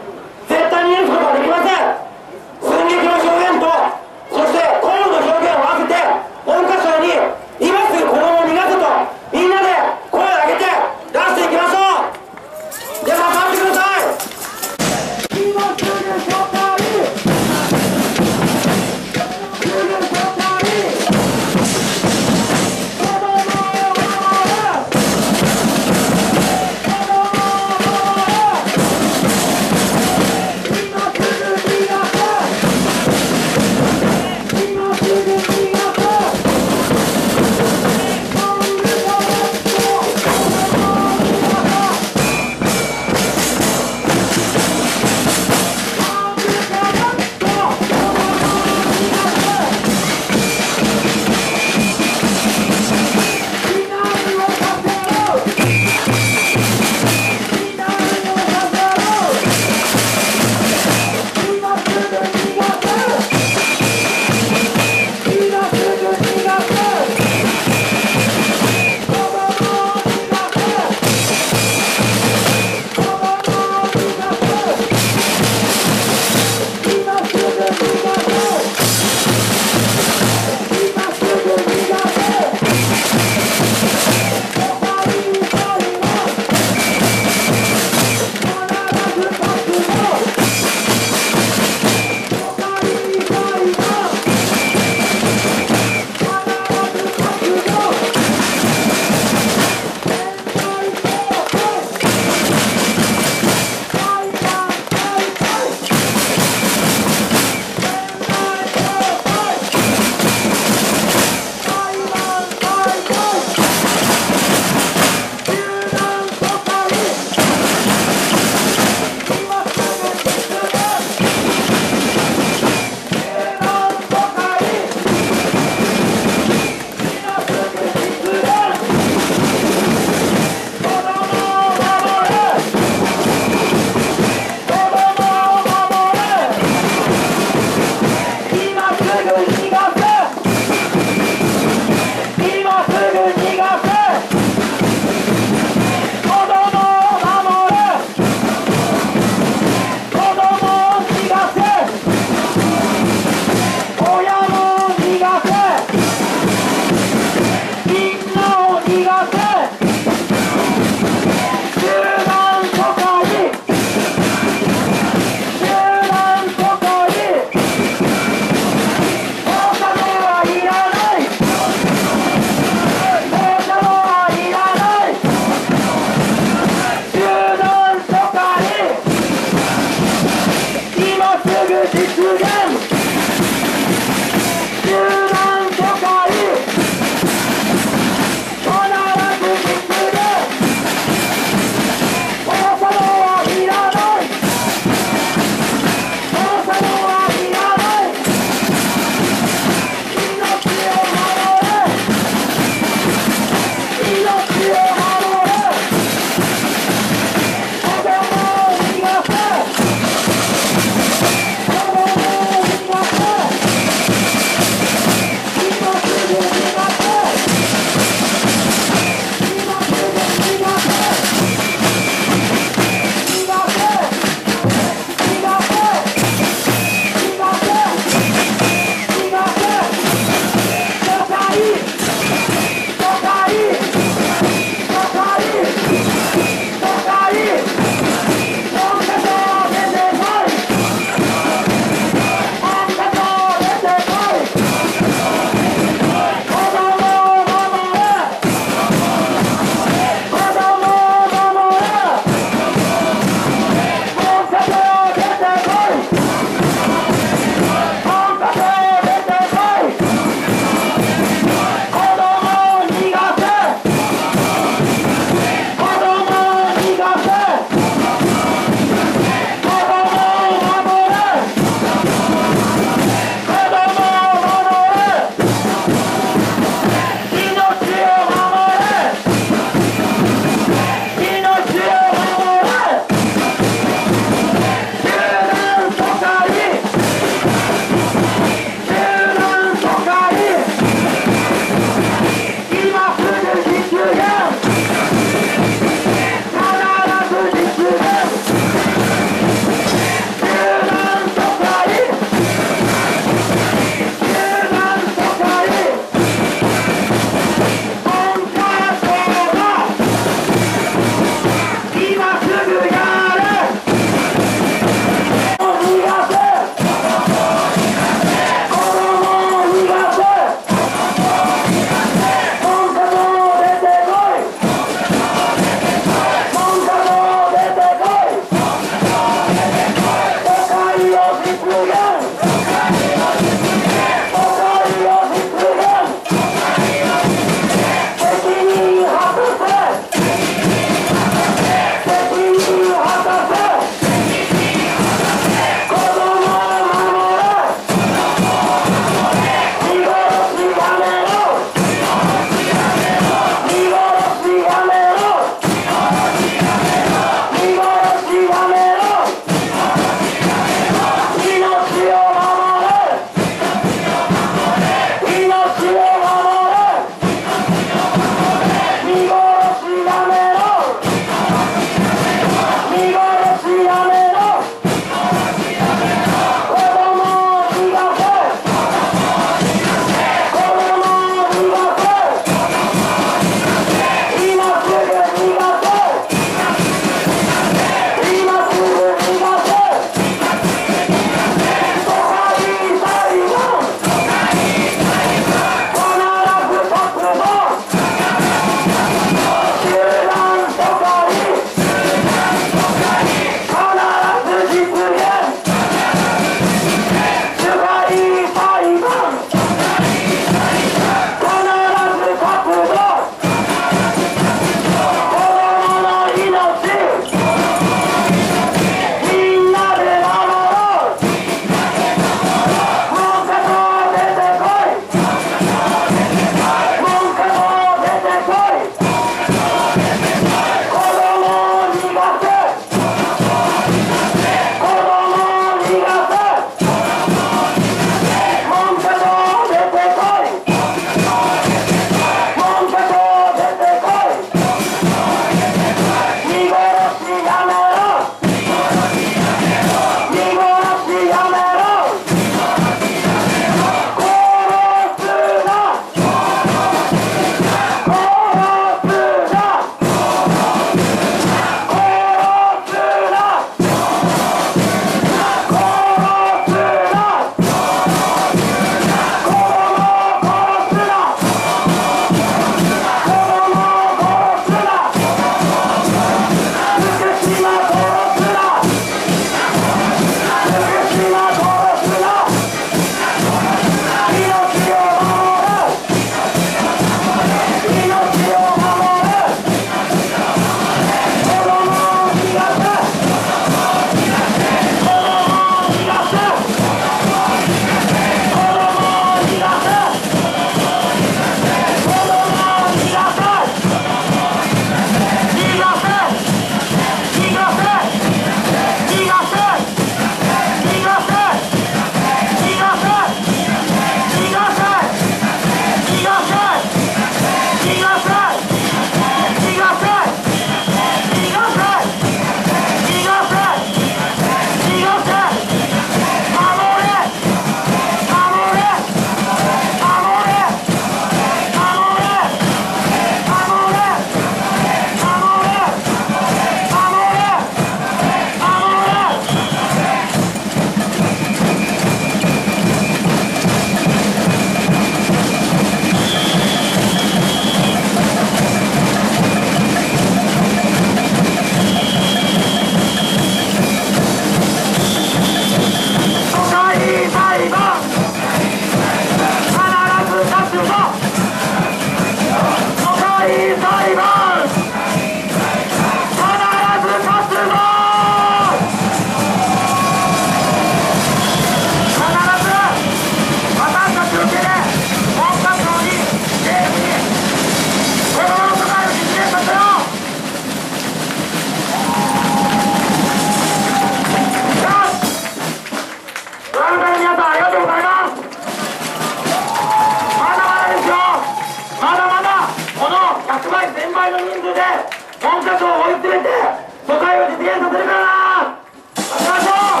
文科省を追い詰めて疎開を実現させるからな。待ちましょう。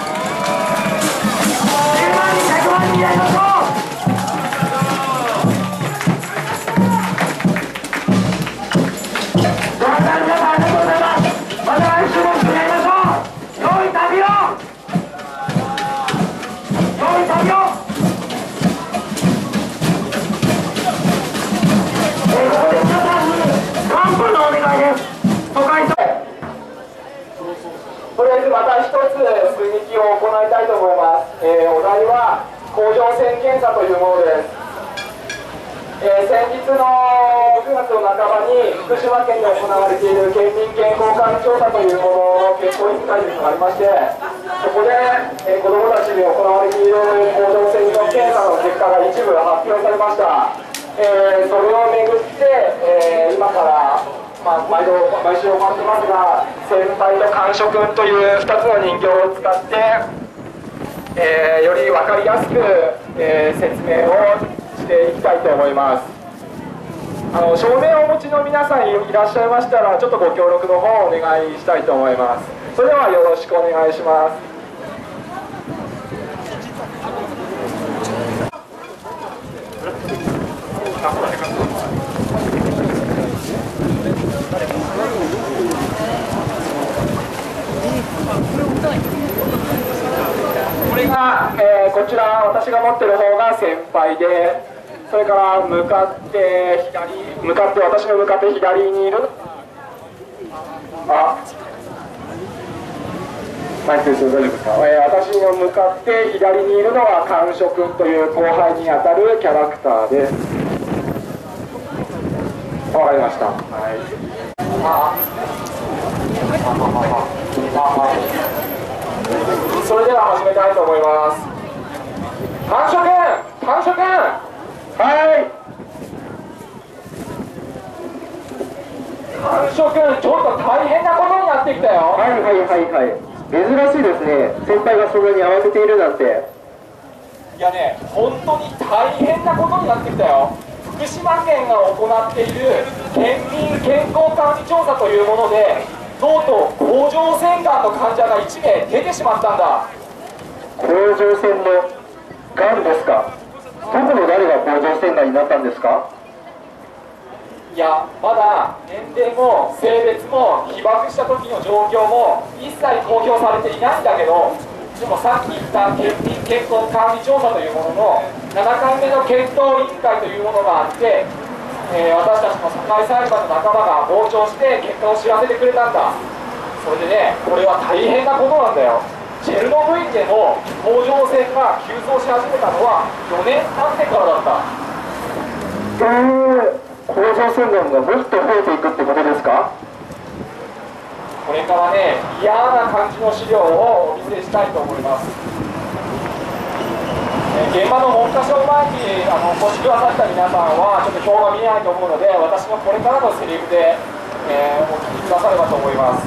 じゅうまんにんひゃくまんにんやりましょう。ご覧の皆さんありがとうございます。また来週も一緒にやりましょう。良い旅を良い旅を。えー、ここで皆さんに乾杯のお願いです。疎開ととりあえずまた一つ追撃を行いたいと思います。えー、お題は甲状腺検査というものです。えー、先日のくがつの半ばに福島県で行われている県民健康管理調査というものの健康委員会というのがありまして、そこで、えー、子どもたちに行われている甲状腺の検査の結果が一部発表されました。えー、それをめぐって、えー、今からまあ、毎度毎週行ってますが、先輩と甘所君というふたつの人形を使って、えー、より分かりやすく、えー、説明をしていきたいと思います。あの証明をお持ちの皆さんいらっしゃいましたら、ちょっとご協力の方をお願いしたいと思います。それではよろしくお願いします。これが、えー、こちら私が持ってる方が先輩で、それから向かって左向かって私の向かって左にいるあマイクですよ、大丈夫ですか。えー、私の向かって左にいるのは甘所君という後輩にあたるキャラクターです。わかりました。はい。あそれでは始めたいと思います。甘所君、甘所君、はい。甘所君、ちょっと大変なことになってきたよ。 はいはいはいはい。珍しいですね。先輩がそんなに慌てているなんて。 いやね、本当に大変なことになってきたよ。福島県が行っている県民健康管理調査というもので、とうとう甲状腺がんの患者がいちめい出てしまったんだ。 甲状腺のがんですか。どこの誰が甲状腺がんになったんですか。 いや、まだ年齢も性別も被爆した時の状況も一切公表されていないんだけど、でもさっき言った県民健康管理調査というもののななかいめの検討委員会というものがあって、えー、私たちの社会裁判の仲間が傍聴して結果を知らせてくれたんだ。それでね、これは大変なことなんだよ。チェルノブイリでも甲状腺が急増し始めたのはよねん経ってからだった。 えー、甲状腺がんがもっと増えていくってことですか。 これからね、嫌な感じの資料をお見せしたいと思います。現場の文科省前にあのお越しくださった皆さんはちょっと表が見えないと思うので、私のこれからのセリフで、えー、お聞きくださればと思います。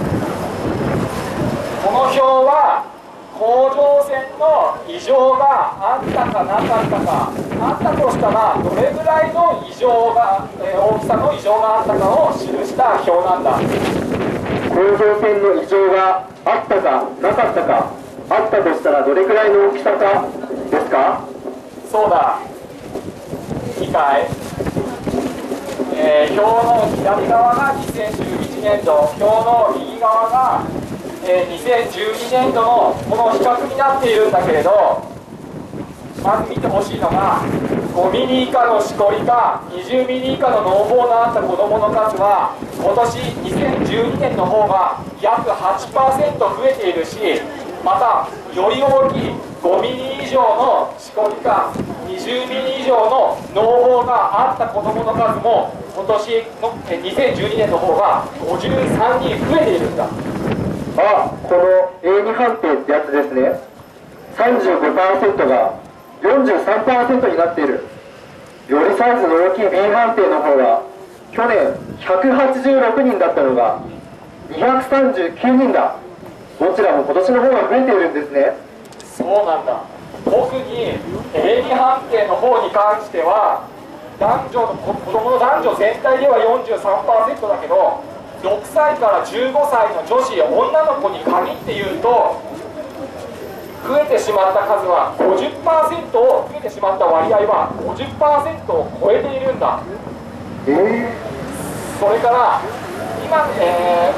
この表は甲状腺の異常があったかなかったか、あったとしたらどれぐらいの異常が、えー、大きさの異常があったかを記した表なんだ。 甲状腺の異常があったかなかったか、あったとしたらどれくらいの大きさかですか。 そうだ、いいかい。えー、表の左側がにせんじゅういちねんど、表の右側が、えー、にせんじゅうにねんどのこの比較になっているんだけれど、まず見てほしいのがごミリ以下のしこりかにじゅうミリ以下の嚢胞のあった子どもの数は今年にせんじゅうにねんの方が約 はちパーセント 増えているし、またより大きいごミリ以上のしこりかにじゅうミリ以上の嚢胞があった子どもの数も今年のにせんじゅうにねんの方がごじゅうさんにん増えているんだ。 あ、この エーに 判定ってやつですね。さんじゅうごパーセント が よんじゅうさんパーセント になっている。よりサイズの大きい ビー 判定の方は去年ひゃくはちじゅうろくにんだったのがにひゃくさんじゅうきゅうにんだ。どちらも今年の方が増えているんですね。 そうなんだ。特に エーに 判定の方に関しては男女の子供の男女全体では よんじゅうさんパーセント だけど、ろくさいからじゅうごさいの女子、女の子に限って言うと、増えてしまった数は ごじゅっパーセント を増えてしまった割合は ごじゅっパーセント を超えているんだ。えー、それから今、え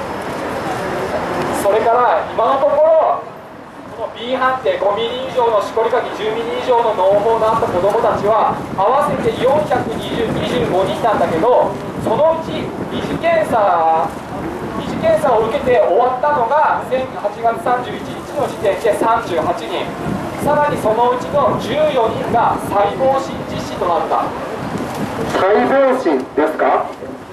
ー、それから今のところこの B 判定ごミリ以上のしこりかきじゅうミリ以上の嚢胞のあった子どもたちは合わせてよんひゃくにじゅうごにんなんだけど、そのうち二次検査二次検査を受けて終わったのがはちがつさんじゅういちにちの時点でさんじゅうはちにん、さらにそのうちのじゅうよにんが細胞診実施となった。 細胞診ですか？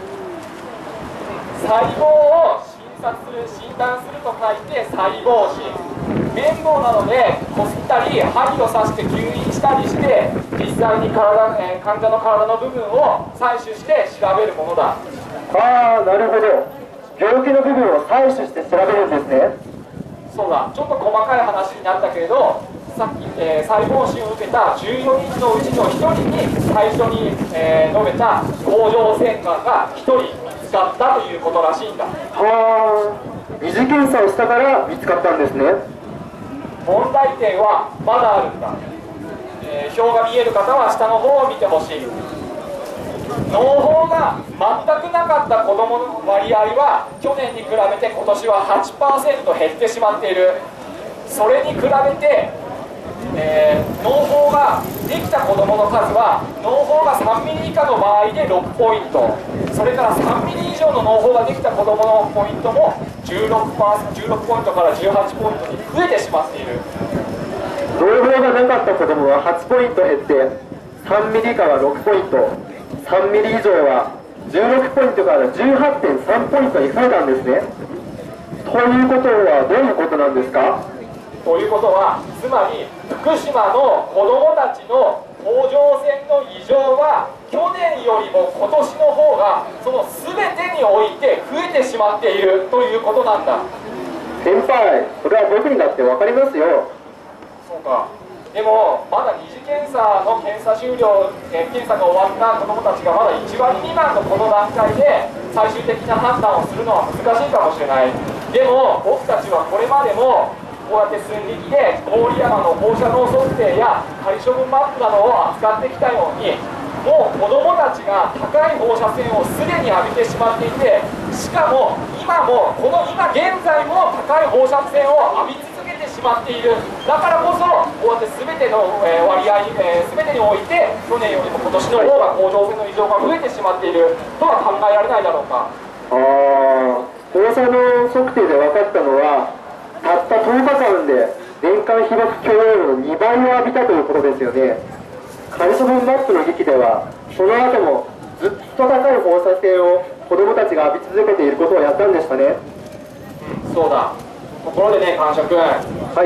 細胞を診察する、診断すると書いて細胞診。綿棒なのでこすったり針を刺して吸引したりして実際に体、えー、患者の体の部分を採取して調べるものだ。 ああ、なるほど。病気の部分を採取して調べるんですね。 そうだ、ちょっと細かい話になったけれど、さっき、えー、細胞診を受けたじゅうよにんのうちのひとりに最初に、えー、述べた甲状腺がんがひとり見つかったということらしいんだ。 はあ、二次検査をしたから見つかったんですね。 問題点はまだあるんだ。えー、表が見える方は下の方を見てほしい。嚢胞が全くなかった子どもの割合は去年に比べて今年は はちパーセント 減ってしまっている。それに比べて、えー、嚢胞ができた子どもの数は嚢胞がさんミリ以下の場合でろくポイント、それからさんミリ以上の嚢胞ができた子どものポイントもじゅうろくパーセント、じゅうろくポイントからじゅうはちポイントに増えてしまっている。 嚢胞がなかった子どもははちポイント減ってさんミリ以下はろくポイント、さんミリ以上はじゅうろくポイントから じゅうはちてんさんポイントに増えたんですね。ということはどういうことなんですか？ ということは、つまり福島の子どもたちの甲状腺の異常は去年よりも今年の方がその全てにおいて増えてしまっているということなんだ。 先輩、それは僕にだって分かりますよ。 そうか。でもまだ二次検査の検査終了、えー、検査が終わった子どもたちがまだいちわり未満のこの段階で最終的な判断をするのは難しいかもしれない。でも僕たちはこれまでもこうやって寸力で郡山の放射能測定や仮処分マップなどを扱ってきたように、もう子どもたちが高い放射線をすでに浴びてしまっていて、しかも今もこの今現在も高い放射線を浴び続けてしまっている。だからこそこうやって全ての割合、えー、全てにおいて去年よりも今年の方が甲状腺の異常が増えてしまっているとは考えられないだろうか。 ああ、放射能測定で分かったのはたったとおかかんで年間被曝許容量のにばいを浴びたということですよね。仮処分マップの劇ではその後もずっと高い放射線を子どもたちが浴び続けていることをやったんでしたね。 そうだ。ところでね、感触君、はい、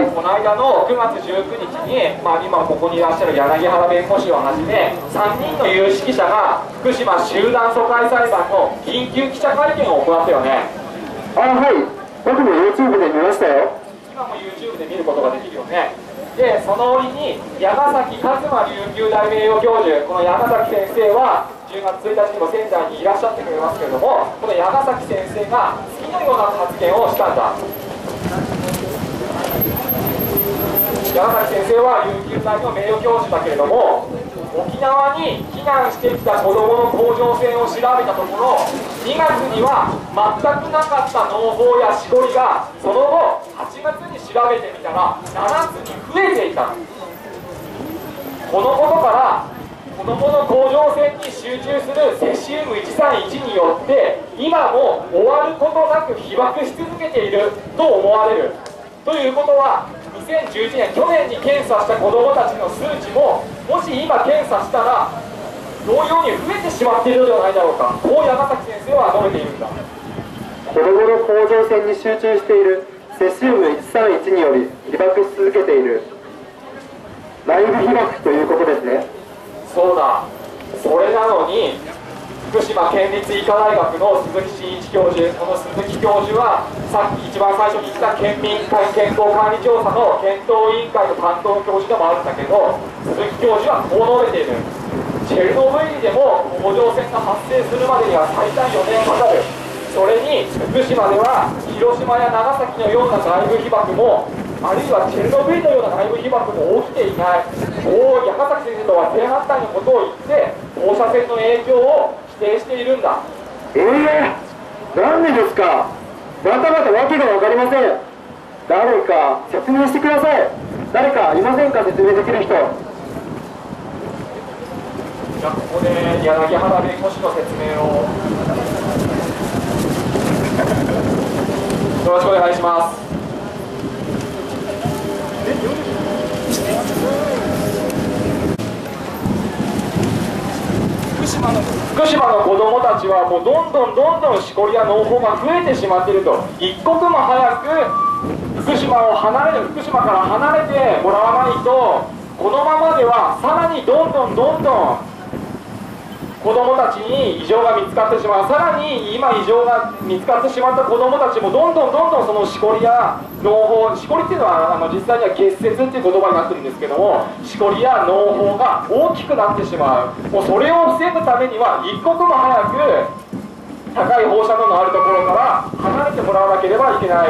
この間のくがつじゅうくにちに、まあ、今ここにいらっしゃる柳原弁護士をはじめさんにんの有識者が福島集団疎開裁判の緊急記者会見を行ったよね。 あ、はい、僕も YouTube で見ましたよ。 今も YouTube で見ることができるよね。で、その折に矢ヶ崎勝馬琉球大名誉教授、この矢ヶ崎先生はじゅうがつついたちにも仙台にいらっしゃってくれますけれども、この矢ヶ崎先生が次のような発言をしたんだ。矢ヶ崎先生は琉球大の名誉教授だけれども、沖縄に避難してきた子どもの甲状腺を調べたところ、にがつには全くなかった嚢胞やしこりがその後はちがつに調べてみたらしちがつに増えていた。このことから子どもの甲状腺に集中するセシウムいちさんいちによって今も終わることなく被曝し続けていると思われる。ということはにせんじゅういちねん、去年に検査した子どもたちの数値ももし今検査したら同様に増えてしまっているのではないだろうか。こう矢ヶ崎先生は述べているんだ。 子どもの甲状腺に集中しているセシウムいちさんいちにより被曝し続けている内部被曝ということですね。 そうだ。それなのに福島県立医科大学の鈴木真一教授、この鈴木教授はさっき一番最初に言った県民健康管理調査の検討委員会の担当教授でもあるんだけど、鈴木教授はこう述べている。 チェルノブイリでも甲状腺が発生するまでには最短よねんかかる。それに福島では広島や長崎のような内部被曝も、あるいはチェルノブイリのような内部被曝も起きていない。おお、山崎先生とは正反対のことを言って放射線の影響を否定しているんだ。 ええー、なんでですか。またまたわけが分かりません。誰か説明してください。誰かいませんか、説明できる人。 じゃあここで柳原弁護士の説明をよろしくお願いします。福島の福島の子どもたちはもうどんどんどんどんしこりや農法が増えてしまっていると。一刻も早く福島を離れる福島から離れてもらわないと、このままではさらにどんどんどんどん子どもたちに異常が見つかってしまう。さらに今異常が見つかってしまった子どもたちもどんどんどんどんそのしこりや農法、しこりっていうのはあの実際には結節っていう言葉になってるんですけども、しこりや農法が大きくなってしまう。もうそれを防ぐためには一刻も早く高い放射能のあるところから離れてもらわなければいけない。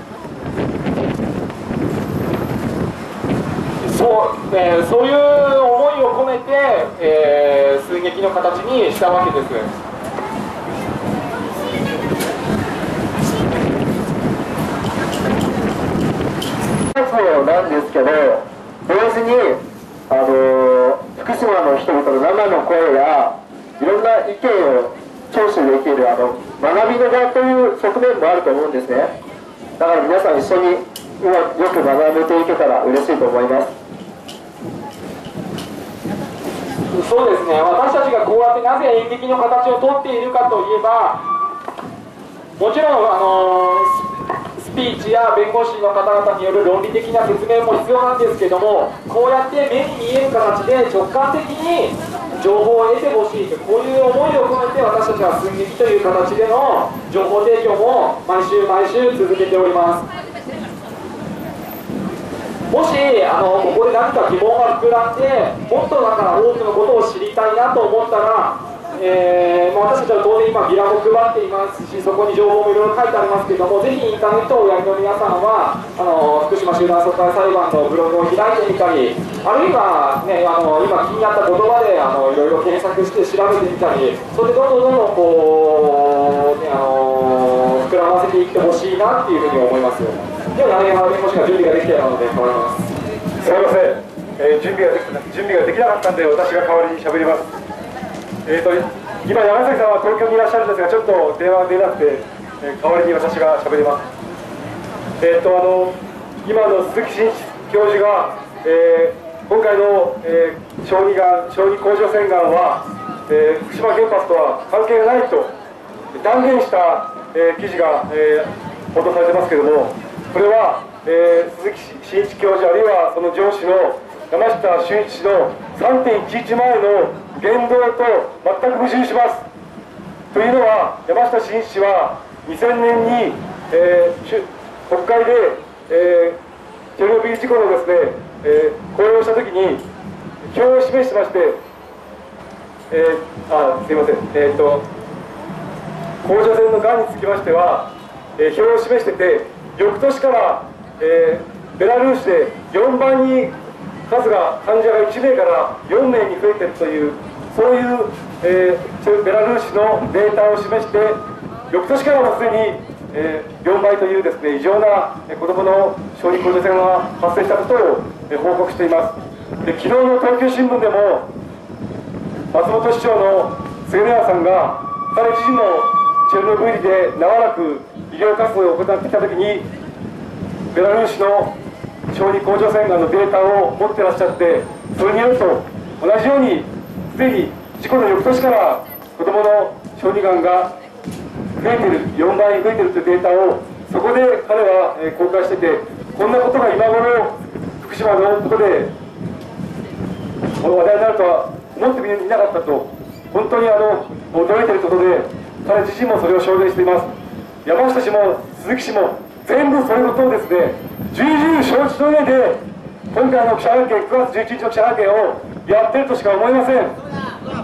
そう、えー、そういう思いを込めて、えー、寸劇の形にしたわけです。 そうなんですけど、同時に、あのー、福島の人々の生の声やいろんな意見を聴取できるあの学びの場という側面もあると思うんですね。だから皆さん一緒に今よく学べていけたら嬉しいと思います。 そうですね、私たちがこうやってなぜ演劇の形をとっているかといえば、もちろん、あのー、スピーチや弁護士の方々による論理的な説明も必要なんですけども、こうやって目に見える形で直感的に情報を得てほしいと、こういう思いを込めて私たちは寸劇という形での情報提供も毎週毎週続けております。もしあのここで何か疑問が膨らんで、もっとだから多くのことを知りたいなと思ったら、えーまあ、私たちは当然今ビラも配っていますし、そこに情報もいろいろ書いてありますけども、ぜひインターネットをおやりの皆さんはあの福島集団疎開裁判のブログを開いてみたり、あるいは、ね、あの今気になった言葉であのいろいろ検索して調べてみたり、それでどんどんどんどんこう、ね、あの膨らませていってほしいなっていうふうに思います。では柳原弁護士が準備ができたようなので変わります。 すみません、えー、準備ができ準備ができなかったんで私が代わりにしゃべります。えーと今山崎さんは東京にいらっしゃるんですが、ちょっと電話が出なくて、えー、代わりに私がしゃべります。えーとあの今の鈴木真一教授が、えー、今回の、えー、小児がん小児甲状腺がんは、えー、福島原発とは関係がないと断言した、えー、記事が、えー、報道されてますけれども、これは、えー、鈴木真一教授あるいはその上司の山下俊一氏の さんてんいちいち 前の言動と全く矛盾します。というのは、山下真一氏はにせんねんに、えー、国会で、えー、チェルノブイリ事故のですね、えー、公表したときに表を示してまして、えー、あすいません、えー、と甲状腺のがんにつきましては、えー、表を示してて、翌年から、えー、ベラルーシでよんばんに数が患者がいちめいからよんめいに増えているという、そういう、えー、ベラルーシのデータを示して、翌年からもすでに、えー、よんばいというですね異常な子どもの小児甲状腺が発生したことを、えー、報告しています。で昨日の東京新聞でも松本市長の菅根谷さんが彼自身もチェルノブイリで長らく医療活動を行ってきたときに、ベラルーシの小児甲状腺がんのデータを持ってらっしゃって、それによると同じようにすでに事故の翌年から子どもの小児がんが増えている、よんばいに増えているというデータをそこで彼は公開してて、こんなことが今頃福島のことでこの話題になるとは思っていなかったと、本当にあの驚いていることで、彼自身もそれを証言しています。山下氏も鈴木氏も全部そういうことをですね重々承知の上で今回の記者会見、くがつじゅういちにちの記者会見をやっているとしか思えません。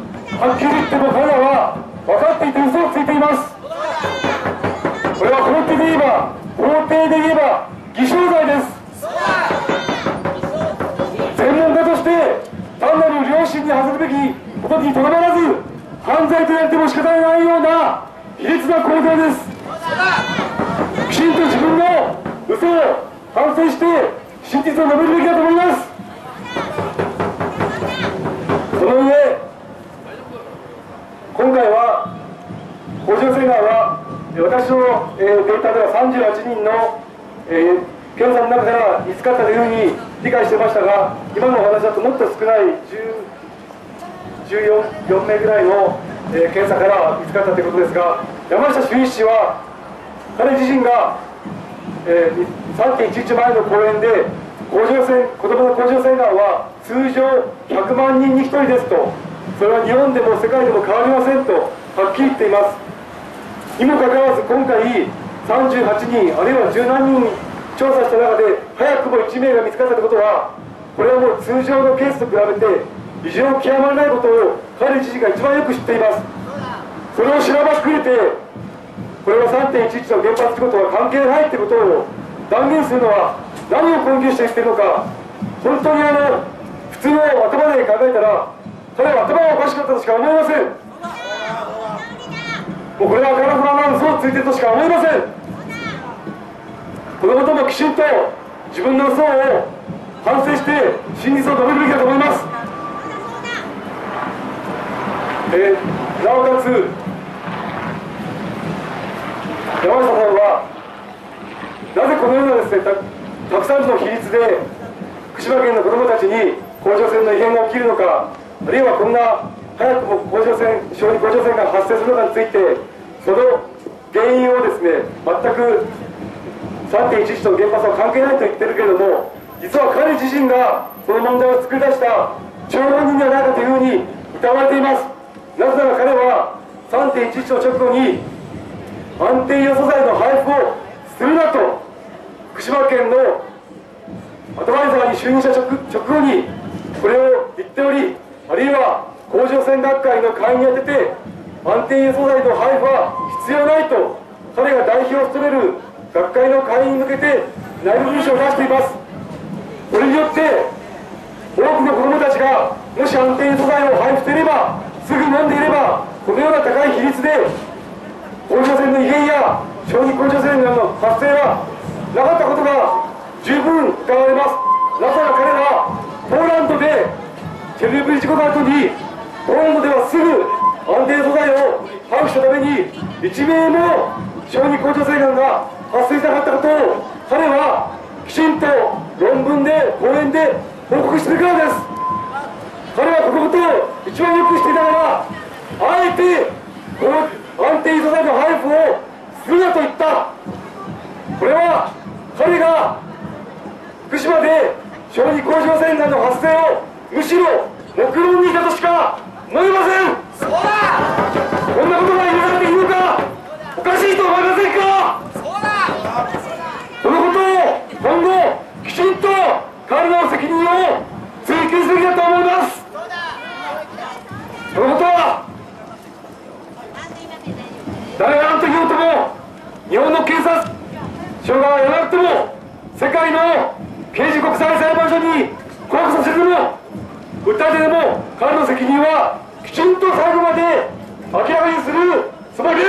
はっきり言っても彼らは分かっていて嘘をついています。これは法廷で言えば法廷で言えば偽証罪です。専門家として単なる良心に恥ずべきことにとどまらず、犯罪と言われても仕方ないような卑劣な行動です。きちんと自分の嘘を反省して真実を述べるべきだと思います。その上、今回は甲状腺がんは私の、えー、データではさんじゅうはちにんの、えー、検査の中から見つかったというふうに理解してましたが、今のお話だともっと少ないじゅうよんめいぐらいの、えー、検査から見つかったということですが、山下俊一氏は彼自身が、えー、さんてんいちいちまえの講演で甲状腺子どもの甲状腺がんは通常ひゃくまんにんにひとりですと、それは日本でも世界でも変わりませんとはっきり言っています。にもかかわらず今回さんじゅうはちにんあるいは十何人調査した中で早くもいちめいが見つかったということは、これはもう通常のケースと比べて異常極まりないことを彼自身が一番よく知っています。それをしらばっくれて、これは さんてんいちいち の原発ということは関係ないということを断言するのは何を根拠して言っているのか。本当にあの普通の頭で考えたら彼は頭がおかしかったとしか思いません。もうこれはカラフラな嘘をついてるとしか思いません。このこともきちんと自分の嘘を反省して真実を述べるべきだと思います。えー、なおかつ山下さんはなぜこのようなですね、た, たくさんの比率で福島県の子どもたちに甲状腺の異変が起きるのか、あるいはこんな早くも甲状腺小児甲状腺が発生するのかについて、その原因をですね全く さんてんいちいち と原発は関係ないと言ってるけれども、実は彼自身がその問題を作り出した張本人ではないかというふうに疑われています。なぜなら彼は さんてんいちいち の直後に安定ヨ素剤の配布をするなと福島県のアドバイザーに就任した 直, 直後にこれを言っており、あるいは甲状腺学会の会員に当てて安定ヨ素剤の配布は必要ないと彼が代表を務める学会の会員に向けて内部文書を出しています。これによって多くの子どもたちがもし安定ヨ素剤を配布していれば、すぐ飲んでいれば、このような高い比率で甲状腺の異変や小児甲状腺がんの発生はなかったことが十分疑われます。なぜなら彼らポーランドでチェルノブイリ事故の後にポーランドではすぐ安定素材を配布したためにいちめいも小児甲状腺がんが発生しなかったことを彼はきちんと論文で講演で報告しているからです。彼はこのことを一番よくしていながら、あえてこの安定素材の配布をするなと言った。これは彼が福島で小児甲状腺がんの発生をむしろ目論んでいたとしか思えません。そうだ、こんなことが許されているのか、おかしいと思いませんか。そうだ、そのことを今後きちんと彼らの責任を追及すべきだと思います。そのことは誰が何と言おうとも日本の警察署がやらなくても世界の刑事国際裁判所に告訴させても訴えてでも彼の責任はきちんと最後まで明らかにするつもりです。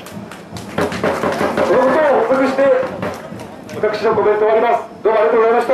そのことを補足して私のコメントを終わります。どうもありがとうございました。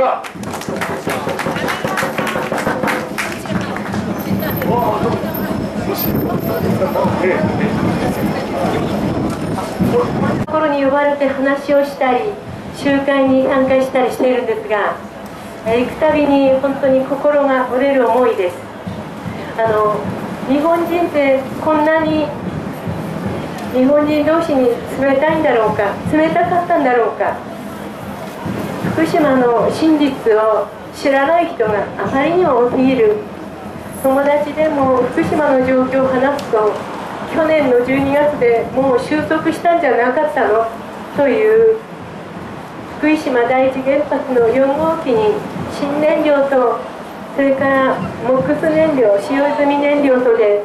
ところに呼ばれて話をしたり集会に参加したりしているんですが、行くたびに本当に心が折れる思いです。あの日本人ってこんなに日本人同士に冷たいんだろうか、冷たかったんだろうか。福島の真実を知らない人があまりにも多すぎる。友達でも福島の状況を話すと、去年のじゅうにがつでもう収束したんじゃなかったのという、福井島第一原発のよんごうきに新燃料とそれからモックス燃料、使用済み燃料とで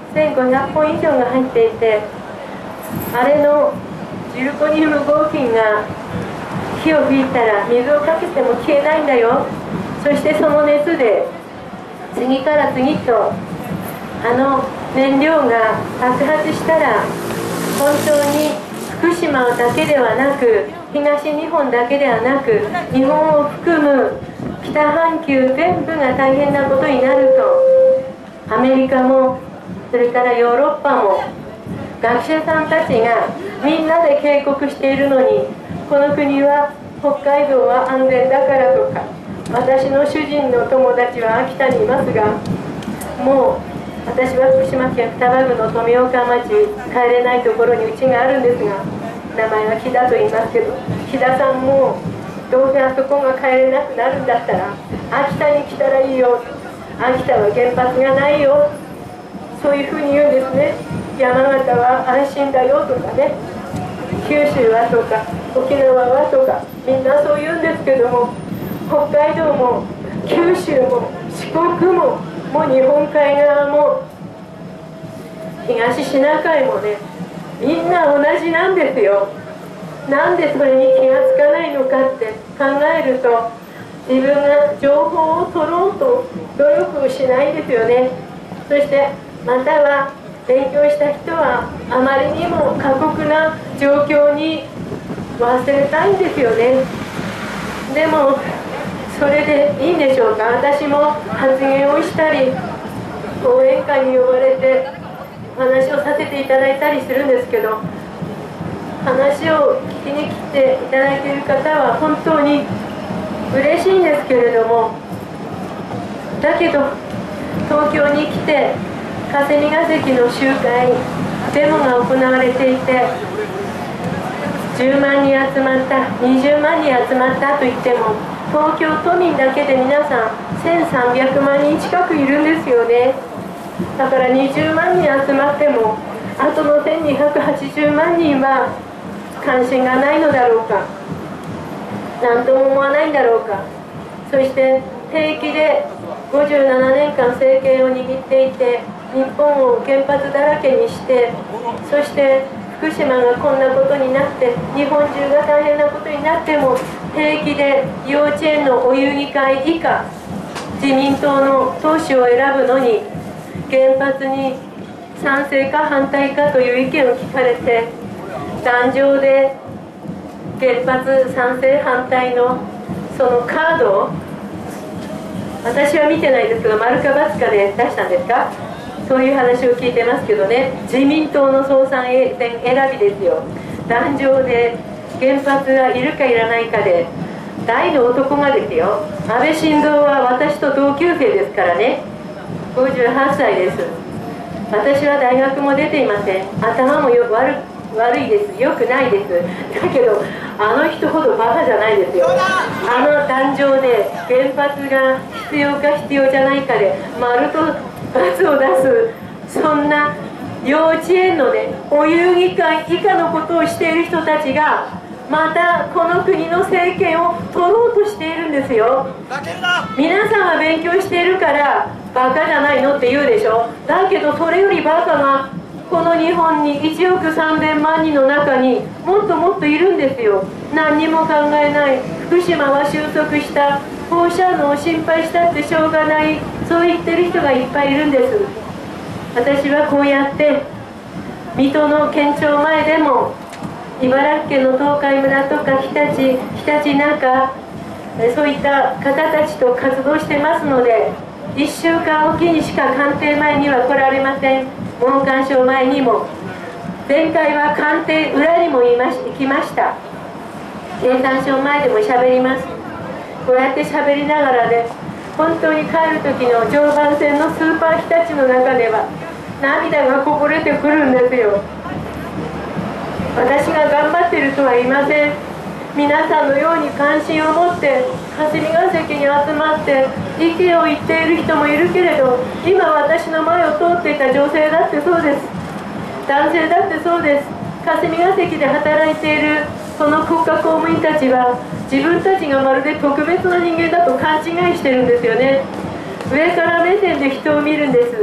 せんごひゃっぽん以上が入っていて、あれのジルコニウム合金が火を吹いたら水をかけても消えないんだよ。そしてその熱で次から次とあの燃料が爆発したら、本当に福島だけではなく東日本だけではなく日本を含む北半球全部が大変なことになると、アメリカもそれからヨーロッパも学者さんたちがみんなで警告しているのに、この国は北海道は安全だからとか、私の主人の友達は秋田にいますが、もう私は福島県双葉郡の富岡町、帰れないところに家があるんですが、名前は木田と言いますけど、木田さんもどうせあそこが帰れなくなるんだったら秋田に来たらいいよ、秋田は原発がないよ、そういうふうに言うんですね。山形は安心だよとかね、九州はとか沖縄はとか、みんなそう言うんですけども、北海道も九州も四国ももう日本海側も東シナ海もね、みんな同じなんですよ。なんでそれに気がつかないのかって考えると、自分が情報を取ろうと努力をしないですよね。そしてまたは勉強した人はあまりにも過酷な状況に忘れたいんですよね。でもそれでいいんでしょうか。私も発言をしたり講演会に呼ばれてお話をさせていただいたりするんですけど、話を聞きに来ていただいている方は本当に嬉しいんですけれども、だけど東京に来て霞が関の集会デモが行われていて、じゅうまんにん集まった、にじゅうまんにん集まったといっても、東京都民だけで皆さんせんさんびゃくまんにん近くいるんですよね。だからにじゅうまんにん集まっても、あとのせんにひゃくはちじゅうまんにんは関心がないのだろうか、何とも思わないんだろうか。そして平気でごじゅうななねんかん政権を握っていて、日本を原発だらけにして、そして福島がこんなことになって、日本中が大変なことになっても平気で幼稚園のお遊戯会以下自民党の党首を選ぶのに、原発に賛成か反対かという意見を聞かれて、壇上で原発賛成反対のそのカードを、私は見てないですけど丸か×かで出したんですか、そういう話を聞いてますけどね。自民党の総裁選選びですよ。壇上で原発がいるかいらないかで、大の男がですよ、安倍晋三は私と同級生ですからね、ごじゅうはっさいです。私は大学も出ていません。頭もよ 悪, 悪いです、よくないです。だけどあの人ほどバカじゃないですよ。あの壇上で原発が必要か必要じゃないかで丸と×を出す、そんな幼稚園のね、お遊戯会以下のことをしている人たちがまたこの国の政権を取ろうとしているんですよ。皆さんは勉強しているからバカじゃないのって言うでしょ。だけどそれよりバカがこの日本にいちおくさんぜんまんにんの中にもっともっといるんですよ。何にも考えない、福島は収束した、放射能を心配したってしょうがない、そう言ってる人がいっぱいいるんです。私はこうやって水戸の県庁前でも、茨城県の東海村とか日立、ひたちなか、そういった方たちと活動してますので、いっしゅうかんおきにしか官邸前には来られません。文科省前にも、前回は官邸裏にも行きました。経産省前でもしゃべります。こうやってしゃべりながらで、本当に帰る時の常磐線のスーパー日立の中では涙がこぼれてくるんですよ。私が頑張ってるとは言いません。皆さんのように関心を持って霞が関に集まって意見を言っている人もいるけれど、今私の前を通っていた女性だってそうです、男性だってそうです。霞が関で働いているその国家公務員たちは自分たちがまるで特別な人間だと勘違いしてるんですよね。上から目線で人を見るんです。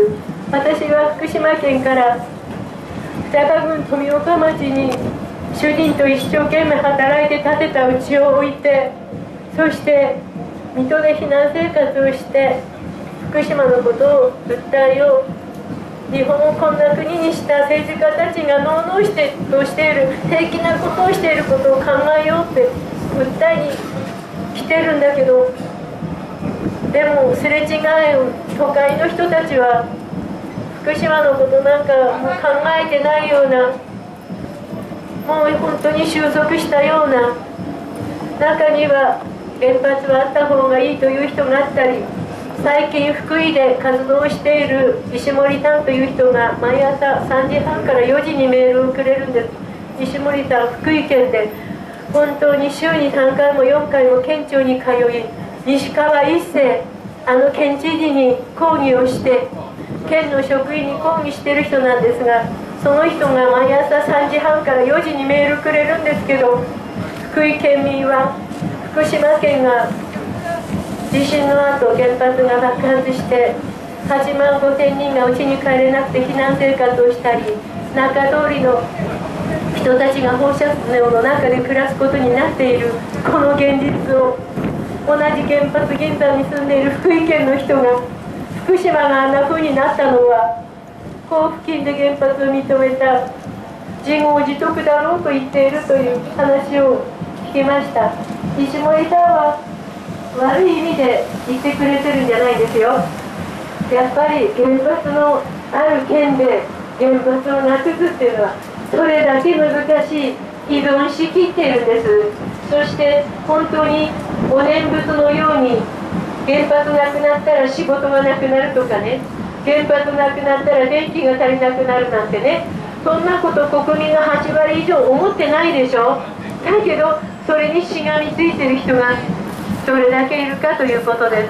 私は福島県から双葉郡富岡町に主人と一生懸命働いて建てた家を置いて、そして水戸で避難生活をして福島のことを訴えよう、日本をこんな国にした政治家たちがのうのうしてとしている平気なことをしていることを考えようって訴えに来てるんだけど、でもすれ違う都会の人たちは福島のことなんかもう考えてないような、もう本当に収束したような、中には原発はあった方がいいという人があったり、最近福井で活動している石森さんという人が毎朝さんじはんからよじにメールをくれるんです。石森さん、福井県で本当に週にさんかいもよんかいも県庁に通い、西川一生あの県知事に抗議をして県の職員に抗議してる人なんですが、その人が毎朝さんじはんからよじにメールくれるんですけど、福井県民は福島県が地震の後原発が爆発してはちまんごせんにんが家に帰れなくて避難生活をしたり、中通りの人たちが放射能の中で暮らすことになっているこの現実を、同じ原発現場に住んでいる福井県の人が、福島があんな風になったのは交付金で原発を認めた自業自得だろうと言っているという話を聞きました。石森さんは悪い意味で言ってくれてるんじゃないですよ。やっぱり原発のある県で原発をなくすっていうのはそれだけ難しい、依存しきっているんです。そして本当にお念仏のように原発なくなったら仕事がなくなるとかね、原発なくなったら電気が足りなくなるなんてね、そんなこと国民のはちわり以上思ってないでしょ。だけどそれにしがみついてる人がどれだけいるかということです。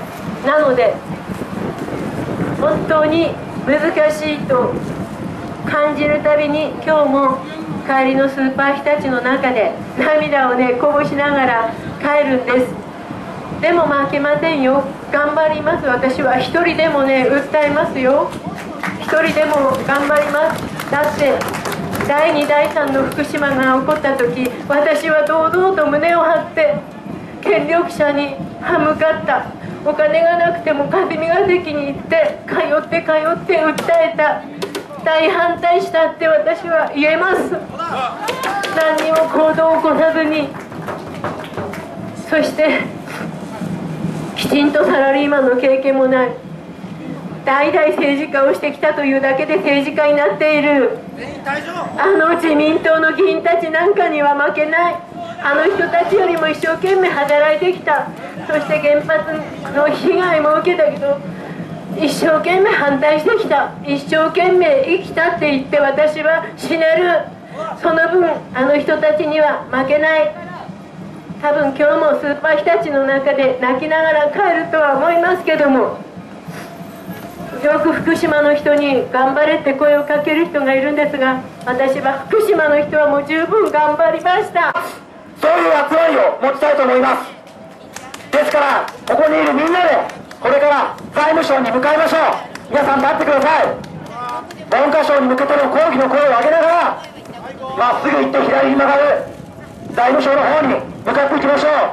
なので本当に難しいと感じるたびに、今日も帰りのスーパーひたちの中で涙をねこぼしながら帰るんです。でも負けませんよ、頑張ります。私は一人でもね訴えますよ、一人でも頑張ります。だってだいにだいさんの福島が起こった時、私は堂々と胸を張って権力者に歯向かった。お金がなくても霞が関に行って通って通って訴えた。大反対したって私は言えます。何にも行動を起こさずに、そしてきちんとサラリーマンの経験もない、代々政治家をしてきたというだけで政治家になっているあの自民党の議員たちなんかには負けない。あの人たちよりも一生懸命働いてきた。そして原発の被害も受けたけど一生懸命反対してきた。一生懸命生きたって言って私は死ねる。その分あの人たちには負けない。多分今日もスーパーひたちの中で泣きながら帰るとは思いますけども、よく福島の人に頑張れって声をかける人がいるんですが、私は福島の人はもう十分頑張りました。 そういう集まりを持ちたいと思います。ですからここにいるみんなでこれから財務省に向かいましょう。皆さん立ってください。文科省に向けての抗議の声を上げながらまっすぐ行って左に曲がる財務省の方に向かっていきましょう。